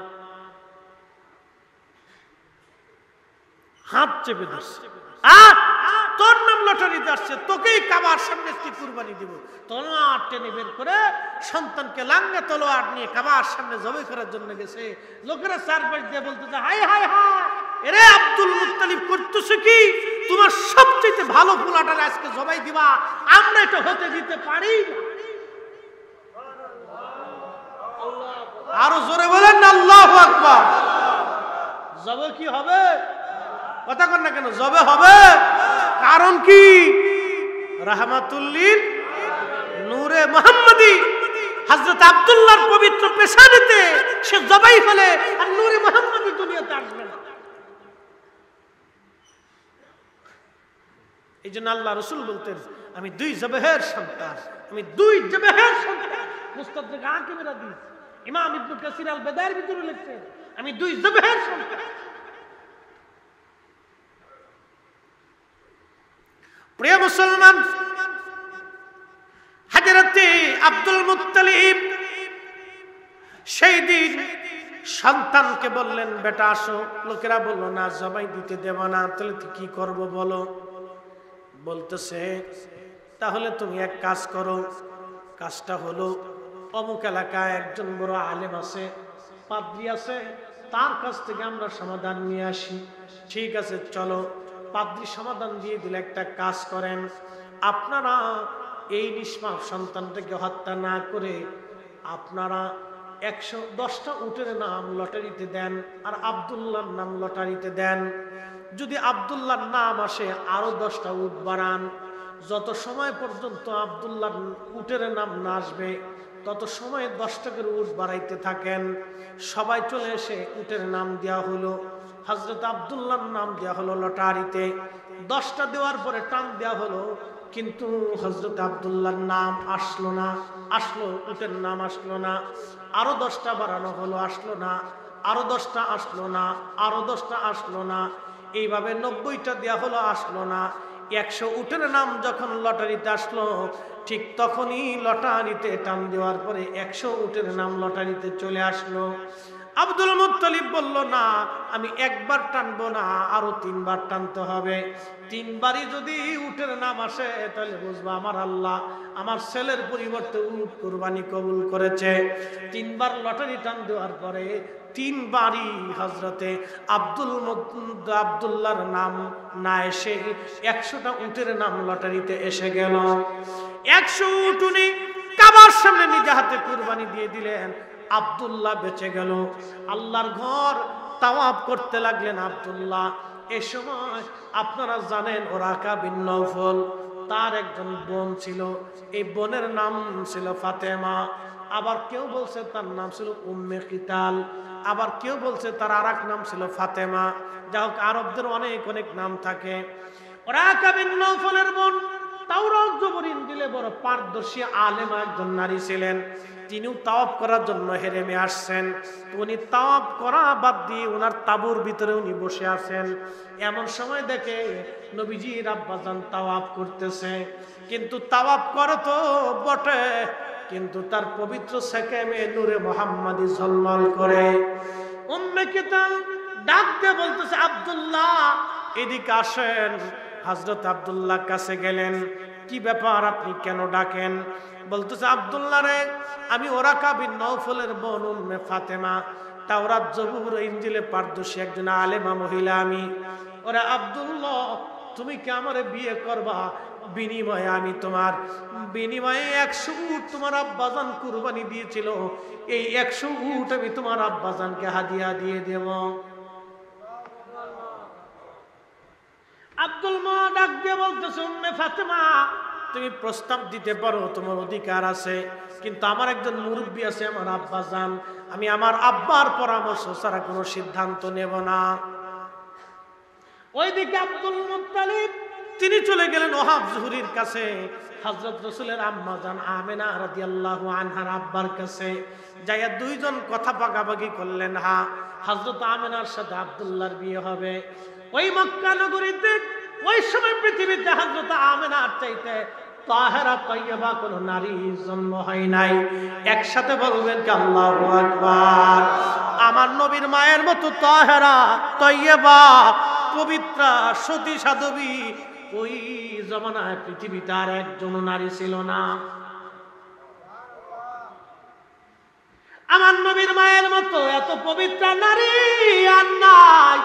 হাত চেপে ধরছে, তোর নাম লটারিতে আসছে, তোকেই কাবার সামনে কি কুরবানি দিব। তলোয়ার টেনে বের করে সন্তানকে লাঙ্গা তলোয়ার নিয়ে কাবার সামনে জবাই করার জন্য গেছে। লোকেরা চারপাশ দিয়ে বলতেছে, হাই হাই হাই, এরে আব্দুল মুত্তালিব করতেছে কি? তোমার সবচেয়ে ভালো পোলাটার আজকে জবাই দিবা, আমরা এটা হতে দিতে পারি না। আরো জোরে বলেন না আল্লাহু আকবার। জবাই কি হবে? কথা কর না কেন? জবে হবে। কারণ কি? রাহমাতুল লিল নূরে মুহাম্মদি হযরত আব্দুল্লাহর পবিত্র পেশানিতে সে জবাই হলে আর নূরে মুহাম্মদি দুনিয়াতে আসবে না। এই জন্য আল্লাহ রাসূল বলতেন, আমি দুই জবহের সন্তান, আমি দুই জবহের সন্তান। মুস্তাদরিক হাকিমের হাদিস, ইমাম ইবনে কাসির আল বাদার ভিতরে লিখছেন, আমি দুই জবহের সন্তান। প্রিয় মুসলমান, হযরতে আব্দুল মুত্তালিব সেই দিন সন্তানকে বললেন, বেটা আসো। লোকেরা বলল, না, জবাই দিতে দেব না। তাহলে তুই কি করব বলো? বলতেছে, তাহলে তুমি এক কাজ করো। কাজটা হলো, অমুক এলাকায় একজন বড় আলেম আছে, পাদ্রী আছে, তার কাছ থেকে আমরা সমাধান নিয়ে আসি। ঠিক আছে, চলো। পাদ্রী সমাধান দিয়ে দিলে, একটা কাজ করেন, আপনারা এই নিষ্পাপ সন্তানটাকে হত্যা না করে আপনারা একশো দশটা উটের নাম লটারিতে দেন, আর আব্দুল্লাহর নাম লটারিতে দেন। যদি আব্দুল্লাহর নাম আসে আরো দশটা উট বাড়ান। যত সময় পর্যন্ত আব্দুল্লাহর উটের নাম না আসবে তত সময় দশটা করে উট বাড়াইতে থাকেন। সবাই চলে এসে উটের নাম দেওয়া হলো, হযরত আব্দুল্লাহর নাম দেওয়া হলো লটারিতে। দশটা দেওয়ার পরে টান দেওয়া হলো, কিন্তু হযরত আব্দুল্লাহর নাম আসলো না। আসলো, উটের নাম আসলো না। আরো দশটা বাড়ানো হলো, আসলো না। আরো দশটা আসলো না। আরো দশটা আসলো না। এইভাবে নব্বইটা দেওয়া হলো, আসলো না। একশো উটের নাম যখন লটারিতে আসলো, ঠিক তখনই লটারিতে টান দেওয়ার পরে একশো উটের নাম লটারিতে চলে আসলো। আব্দুল মুত্তালিব বলল, না, আমি একবার টানবো না, আরো তিনবার টানতে হবে। তিনবারই যদি উটের নাম আসে তাহলে বুঝবো আমার আল্লাহ আমার ছেলের পরিবর্তে উট কুরবানি কবুল করেছে। তিনবার লটারি টান দেওয়ার পরে তিনবারই হযরতে আব্দুল আব্দুল্লাহর নাম না এসে একশোটা উটের নাম লটারিতে এসে গেল। একশো উট উনি কাবার সামনে নিজে হাতে কুরবানি দিয়ে দিলেন। আব্দুল্লাহ বেঁচে গেল। আল্লাহর ঘর তাওয়াফ করতে লাগলেন আব্দুল্লাহ। এ সময় আপনারা জানেন ওরাকা বিন নওফল, তার একজন বোন ছিল। এই বোনের নাম ছিল ফাতেমা। আবার কেউ বলছে তার নাম ছিল উম্মে কিতাল, আবার কেউ বলছে তার আর এক নাম ছিল ফাতেমা। যা হোক, আরবদের অনেক অনেক নাম থাকে। ওরাকা বিন নওফলের বোন তাওরাত জবর ইনজিলে বড় পারদর্শী আলেমা একজন নারী ছিলেন, তিনিও তাওয়াফ করার জন্য হেরেমে আসছেন। উনি তাওয়াফ করা বাদ দিয়ে ওনার তাঁবুর ভিতরে উনি বসে আছেন। এমন সময় দেখে নবীজির আব্বাজান তাওয়াফ করতেছে, কিন্তু তাওয়াফ করে তো বটে, কিন্তু তার পবিত্র সেকেমে নূরে মুহাম্মাদি ঝলমল করে। উম্মে কিতাল ডাক দিয়ে বলতেছে, আব্দুল্লাহ এদিকে আসেন। হযরত আব্দুল্লাহ কাছে গেলেন, কি ব্যাপার, আপনি কেন ডাকেন? বলতেছে, আব্দুল্লাহ রে, আমি ওরাকা বিন নওফলের বোন উম্মে ফাতেমা, তাওরাত জবুর ইনজিলে পারদর্শী একজন আলেমা মহিলা আমি। ওরে আব্দুল্লাহ, তুমি কি আমারে বিয়ে করবা? বিনিময়ে আমি তোমার বিনিময়ে একশো উট তোমার আব্বাজান কুরবানি দিয়েছিল, এই একশো উট আমি তোমার আব্বাজানকে হাদিয়া দিয়ে দেব। আব্দুল মা ডাক দিয়ে বলতেছে, উম্মে ফাতেমা তুমি প্রস্তাব দিতে পারো, তোমার অধিকার আছে, কিন্তু আমার একজন মুরব্বী আছে, আমার আব্বাজান, আমি আমার আব্বার পরামর্শ ছাড়া কোনো সিদ্ধান্ত নেব না। ওইদিকে আব্দুল মুত্তালিব তিনি চলে গেলেন ওহাব জুহরির কাছে, হযরত রাসূলের আম্মা জান আমেনা রাদিয়াল্লাহু আনহার আব্বার কাছে। যাইয়া দুইজন কথা ভাগাভাগি করলেন, হ্যাঁ হযরত আমেনার সাথে আব্দুল্লাহর বিয়ে হবে। ওই মক্কা নগরীতে ওই সময় পৃথিবীতে হযরত আমেনার চাইতে তাহেরা তয়্যিবা কোন নারী জন্ম হয় নাই। একসাথে বলবেন কি আল্লাহু আকবার। আমার নবীর মায়ের মতো তাহেরা তয়্যিবা পবিত্রা সতী সাধবী ওই জমানায় পৃথিবীতে আর একজন নারী ছিল না। আমার নবীর মায়ের মতো এত পবিত্র নারী আর নাই।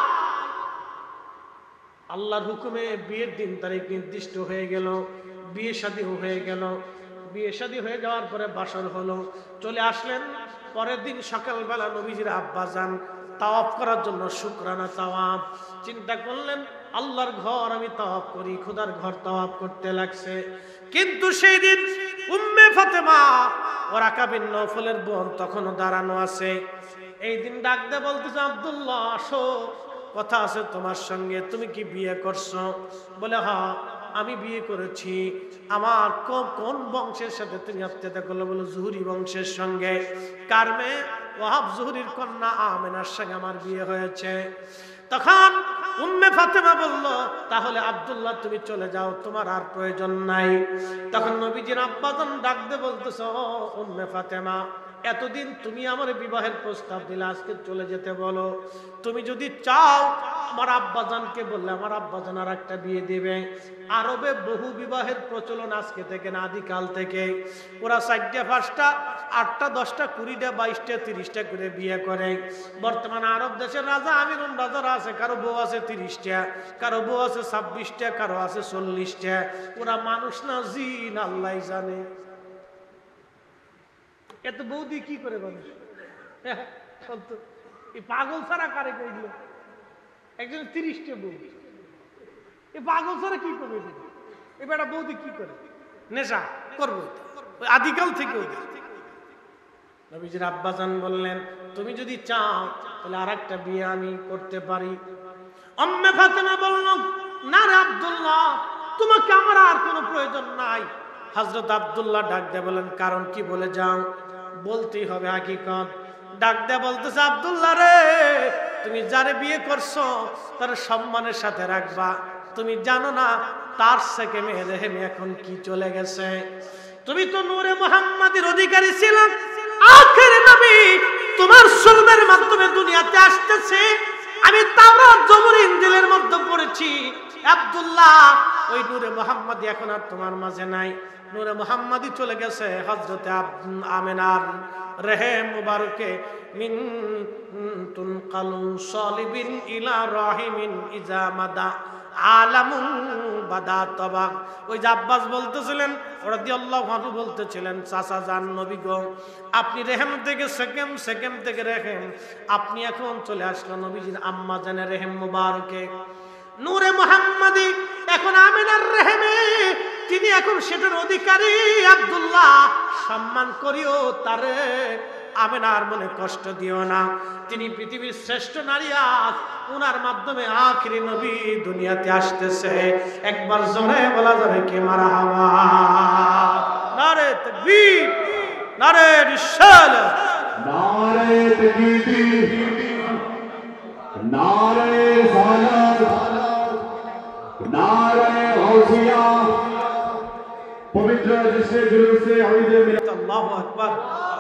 আল্লাহর হুকুমে বিয়ের দিন তারিখ নির্দিষ্ট হয়ে গেল, বিয়ে শাদী হয়ে গেল। বিয়ে শাদী হয়ে যাওয়ার পরে বাসর হলো, চলে আসলেন। পরের দিন সকালবেলা নবীজির আব্বাজান তাওয়াফ করার জন্য শুকরানা তাওয়াফ চিন্তা করলেন, আল্লাহর ঘর আমি তাওয়াফ করি, খোদার ঘর তাওয়াফ করতে লাগছে। কিন্তু সেই দিন উম্মে ফাতেমা ওরাকা বিন নওফলের বোন তখনও দাঁড়ানো আছে। এই দিন ডাক দিয়ে বলতেছে, আব্দুল্লাহ আসো, কথা আছে তোমার সঙ্গে। তুমি কি বিয়ে করছো? বলে, হ্যাঁ আমি বিয়ে করেছি। আমার কোন বংশের সাথে তুমি আত্মীয়তা করলো? বলো, জুহরি বংশের সঙ্গে। কার মেয়ে? ওহাব জুহরির কন্যা আমেনার সঙ্গে আমার বিয়ে হয়েছে। তখন উম্মে ফাতেমা বলল, তাহলে আব্দুল্লাহ তুমি চলে যাও, তোমার আর প্রয়োজন নাই। তখন নবীজির আব্বাজান ডাক দিয়ে বলতেছ, ও উম্মে ফাতেমা, এতদিন তুমি আমার বিবাহের প্রস্তাব দিলে, আজকে চলে যেতে বলো। তুমি যদি চাও আমার আব্বাজানকে বললে আমার আব্বাজান আর একটা বিয়ে দিবে। আরবে বহু বিবাহের প্রচলন আজকে থেকে না, আদিকাল থেকে। ওরা চারটা পাঁচটা আটটা দশটা কুড়িটা বাইশটা তিরিশটা করে বিয়ে করে। বর্তমানে আরব দেশের রাজা আমির রাজারা আছে, কারো বউ আছে তিরিশটা, কারো বউ আছে ছাব্বিশটা, কারো আছে চল্লিশটা। ওরা মানুষ না জিন, আল্লাহ জানে। এত বৌদি কি করে মানুষ? এই পাগল ছাড়া কারে কইল? একজন তিরিশটা বউ, এই পাগল ছাড়া কি করবে? এবার বৌদি কি করে? নেশা করবো আদিকাল থেকে। নবীজির আব্বাজান বললেন, তুমি যদি চাও তাহলে আর একটা বিয়ে আমি করতে পারি। উম্মে ফাতেমা বলল, না রে আব্দুল্লাহ, তোমাকে আমার আর কোনো প্রয়োজন নাই। হযরত আব্দুল্লাহ ডাক দিয়ে বলেন, কারণ কি? বলে যাও। বলতেই হবে হাকিকত। ডাক দিয়ে বলতেছে, আব্দুল্লাহ রে, তুমি যারে বিয়ে করছো তার সম্মানের সাথে রাখবা। তুমি জানো না তার থেকে মেয়ের হেমে এখন কি চলে গেছে। তুমি তো নূরে মুহাম্মাদের অধিকারী ছিলে, আখেরি নবী তোমার সুলবের মাধ্যমে দুনিয়াতে আসতেছে। আমি তাওরাত জবুর ইনজিলের মধ্যে পড়েছি, আব্দুল্লাহ ওই নূরে মুহাম্মাদি এখন আর তোমার মাঝে নাই। নূরে মুহাম্মাদি চলে গেছে হযরতে আমেনার রহেম মুবারকে। মিন তুনকালু সালিবিন ইলা রাহিমিন ইজা মাদা আলামুন বাদা তবাক। ওই যে আব্বাস বলতেছিলেন রাদিয়াল্লাহু আনহু বলতেছিলেন, চাচা জান নবী গো, আপনি রেহেম থেকে সেকেম, সেকেম থেকে রেহেম, আপনি এখন চলে আসলো নবীজির আম্মা জানের রেহেম মুবারকে। নূরে মুহাম্মাদি এখন আমিনার রেহেমে, তিনি এখন সেটার অধিকারী। আব্দুল্লাহ সম্মান করিও তারে, আমেনার মনে কষ্ট দিও না, তিনি পৃথিবীর শ্রেষ্ঠ নারী, আজ ওনার মাধ্যমে আখিরি নবী দুনিয়াতে আসতেছে। একবার জোরে বলা যাবে কি মারহাবা? নারে তাকবীর, নারে রিসালাত, নারে তাকবীর, নারে সালাত, নারে গাউসিয়া। পবিত্র জিসে জুলুসে ঈদে মিলাদ। আল্লাহু আকবার।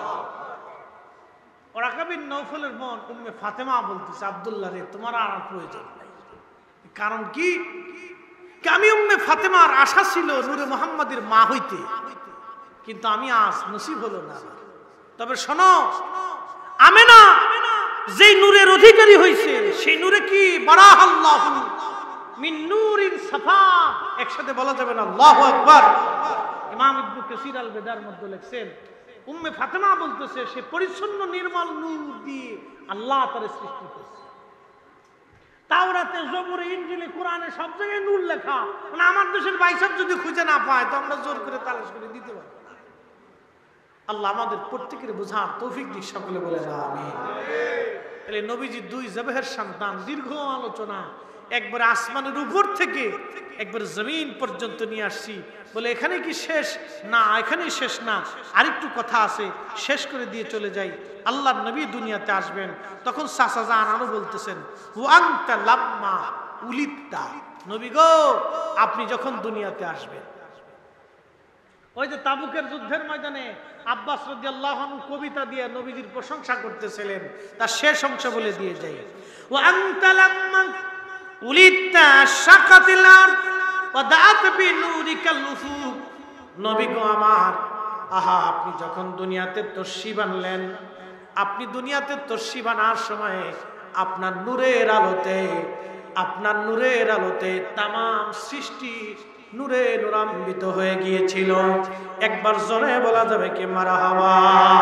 ওরাকা বিন নওফলের বোন উম্মে ফাতেমা বলতেছে, আব্দুল্লাহ রে, তোমার আর প্রয়োজন নাই। কারণ কি? আমি উম্মে ফাতেমার আশা ছিল নূরে মুহাম্মাদের মা হইতে, কিন্তু আমি আজ নসিব হলো না। তবে শোনো, আমেনা যেই নূরের অধিকারী হইছে, সেই নূরে কি বারাহাল্লাহু মিন নূরিন সাফা, একসাথে বলা যাবে না আল্লাহু আকবার। ইমাম ইবনে কাসির আল বেদার মধ্যে লিখছেন, উম্মে ফাতেমা বলতেছে সে পরিচ্ছন্ন নির্মল নূর দিয়ে আল্লাহ তার সৃষ্টি করছে। তাওরাতে, জবুরে, ইনজিলে, কোরআনে সব জায়গায় নূর লেখা। মানে আমার দেশের বাইসাব যদি খুঁজে না পায় তো আমরা জোর করে তালাশ করে দিতে পারবো না। আল্লাহ আমাদের প্রত্যেকের বোঝার তৌফিক দিক, সকলে বলে আমিন। তাহলে নবীজি দুই জবেহের সন্তান, দীর্ঘ আলোচনা, একবার আসমানের উপর থেকে একবার জমিন পর্যন্ত নিয়ে আসছি। বলে এখানে কি শেষ? না, এখানেই শেষ না, আরেকটু কথা আছে, শেষ করে দিয়ে চলে যাই। আল্লাহর নবী দুনিয়াতে আসবেন, তখন চাচা জান আরো বলতেছেন, ওয়ান্তা লাম্মা উলিদতা, নবী গো আপনি যখন দুনিয়াতে আসবেন। ওই যে তাবুকের যুদ্ধের ময়দানে আব্বাস রাদিয়াল্লাহু আনহু কবিতা দিয়ে নবীজির প্রশংসা করতেছিলেন, তার শেষ অংশ বলে দিয়ে যাই, ওয়ান্তা লাম্মা উলিদতা শাকাতিল আরদ ওয়া দাআত বিনুরিকাল লুফুক, নবী গো আমার, আহা আপনি যখন দুনিয়াতে তশরিফ আনলেন, আপনি দুনিয়াতে তশরিফ আনার সময় আপনার নূরের আলোতে, আপনার নূরের আলোতে তামাম সৃষ্টি নূরে নূরান্বিত হয়ে গিয়েছিল। একবার জোরে বলা যাবে কি মারহাবা?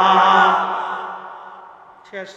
শেষ।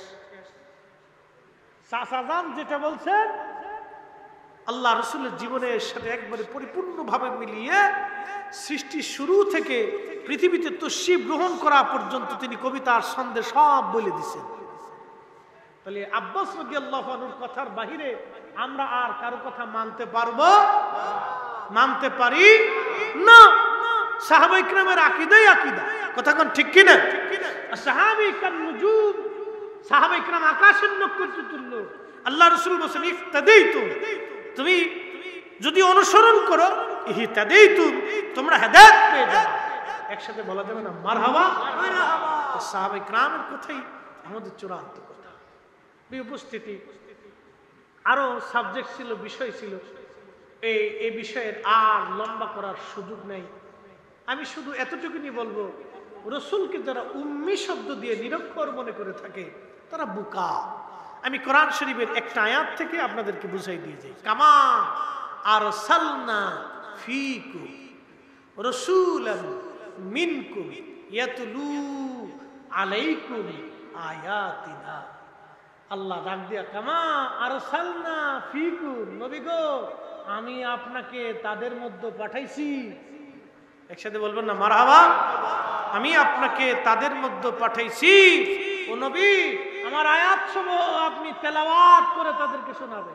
চাচাজান যেটা বলছেন আল্লাহ রসুলের জীবনের সাথে একবারে পরিপূর্ণভাবে মিলিয়ে সৃষ্টি শুরু থেকে পৃথিবীতে তশরিফ গ্রহণ করা পর্যন্ত তিনি কবিতার ছন্দে সব বলে দিয়েছেন। তাহলে আব্বাস রাদিয়াল্লাহু আনহুর কথার বাহিরে আমরা আর কারো কথা মানতে পারবো? মানতে পারি না। সাহাবায়ে কিরামের আকীদাই আকীদা, কথা কোন ঠিক কি না? সাহাবী কান নুজুম, সাহাবায়ে কিরাম আকাশের নক্ষত্র তুল্য। আল্লাহ রাসূল বলেন ইফতাদাইতু, তুমি যদি অনুসরণ করো, ইহতাদাইতু, তোমরা হেদায়েত পেয়ে যাবে। একসাথে বলা যাবে না মারহাবা? মারহাবা। সাহাবায়ে কিরামের কথাই আমাদের চূড়ান্ত কথা। এই উপস্থিতি আরো সাবজেক্ট ছিল, বিষয় ছিল, এই এই বিষয়ের আর লম্বা করার সুযোগ নেই। আমি শুধু এতটুকুনি বলবো, রসুলকে যারা উম্মি শব্দ দিয়ে নিরক্ষর মনে করে থাকে তারা বোকা। আমি কোরআন শরীফের একটা আয়াত থেকে আপনাদেরকে বুঝাই দিয়ে যাই, কামা আরসালনা ফীকুম রাসূলান মিনকুম ইয়াতলু আলাইকুম আয়াতিনা। আল্লাহ ডাক দিয়া, কামা আরসালনা ফীকুম, নবী গো আমি আপনাকে তাদের মধ্যে পাঠাইছি। একসাথে বলবেন না মারহাবা? আমি আপনাকে তাদের মধ্যে পাঠাইছি। ও নবী, আমার আয়াত সমূহ আপনি তেলাওয়াত করে তাদেরকে শোনাবেন।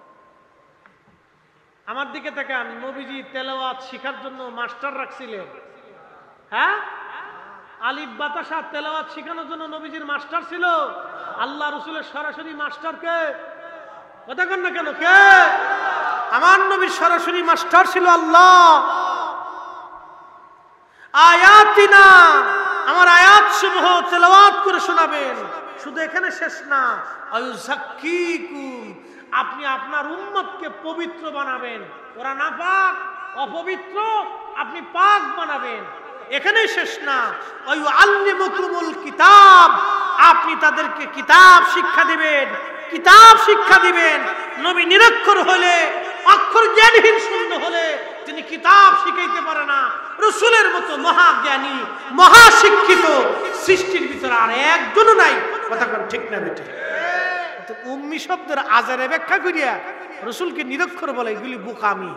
আমার দিকে তাকান, নবীজি তেলাওয়াত শেখার জন্য মাস্টার রাখছিলেন। হ্যাঁ, আলিফ বাতাসা তেলাওয়াত শেখানোর জন্য নবীজির মাস্টার ছিল। আল্লাহ রাসূলের সরাসরি মাস্টার কে? কথা কন না কেন? কে? আমার নবীর সরাসরি মাস্টার ছিল আল্লাহ। আয়াতিনা, আমার আয়াত সমূহ তেলাওয়াত করে শোনাবেন। শুধু এখানে শেষ না, আয়ুযাক্কিকুম, আপনি আপনার উম্মতকে পবিত্র বানাবেন। ওরা নাপাক, অপবিত্র, আপনি পাক বানাবেন। এখানেই শেষ না, আয়ুআল্লিমুকুমুল কিতাব, আপনি তাদেরকে কিতাব শিক্ষা দিবেন, কিতাব শিক্ষা দিবেন। নবী নিরক্ষর হলে, অক্ষর জ্ঞানহীন শূন্য হলে তিনি কিতাব শিখাইতে পারে না। রাসূলের মতো মহাজ্ঞানী, মহাশিক্ষিত সৃষ্টির ভিতরে আর একজনও নাই। কথা কোন ঠিক না বেটে? তো উম্মি শব্দের আজারে ব্যাখ্যা করিয়া রাসূলকে নিরক্ষর বলে, এগুলি বোকামি।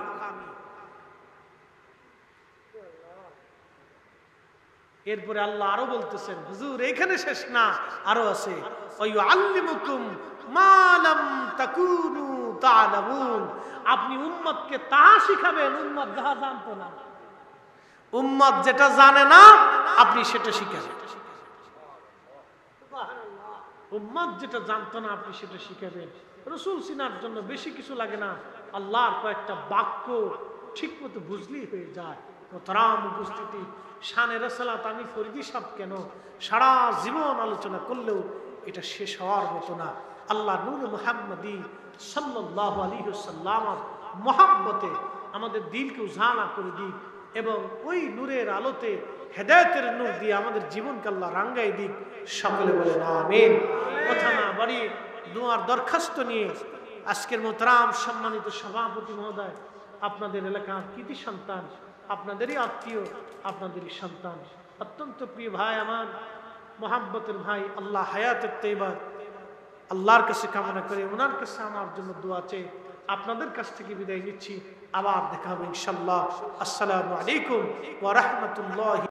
এরপরে আল্লাহ আরো বলতেছেন, হুজুর এখানে শেষ না, আরো আছে, ওয়ায়ুআল্লিমুকুম মা লাম তাকুনু তা'লামুন। আপনি উম্মতকে তা শিখাবেন উম্মত যাহা জানতো না। উম্মত যেটা জানে না আপনি সেটা শিখাবেন। উম্মত যেটা জানতো না আপনি সেটা শিখাবেন। রাসূল চিনার জন্য বেশি কিছু লাগে না, আল্লাহর কয়েকটা বাক্য ঠিক মতো বুঝলেই হয়ে যায়। মোহতারাম উপস্থিতি, শানে রাসালাত আমি ফরিদি সাহেব কেন সারা জীবন আলোচনা করলেও এটা শেষ হওয়ার মতো না। আল্লাহ নূর মুহাম্মদী সাল্লাল্লাহু আলাইহি ওয়াসাল্লামের মহব্বতে আমাদের দিলকে উজালা করে দিক এবং ওই নূরের আলোতে হেদায়েতের নূর দিয়ে আমাদের জীবনকে আল্লাহ রাঙ্গাই দিক। সকলে বলেন আমিন। কথা না বাড়িয়ে দুয়ার দরখাস্ত নিয়ে আজকের মোহতারাম সম্মানিত সভাপতি মহোদয়, আপনাদের এলাকার কৃতি সন্তান, আপনাদেরই আত্মীয়, আপনাদেরই সন্তান, অত্যন্ত প্রিয় ভাই আমার, মোহাব্বতের ভাই, আল্লাহ হায়াতের তৈবা আল্লাহর কাছে কামনা করে ওনার কাছে আমার জন্য দোয়া চেয়ে আপনাদের কাছ থেকে বিদায় নিচ্ছি। আবার দেখা হবে ইনশাআল্লাহ। আসসালামু আলাইকুম ওয়া রাহমাতুল্লাহি।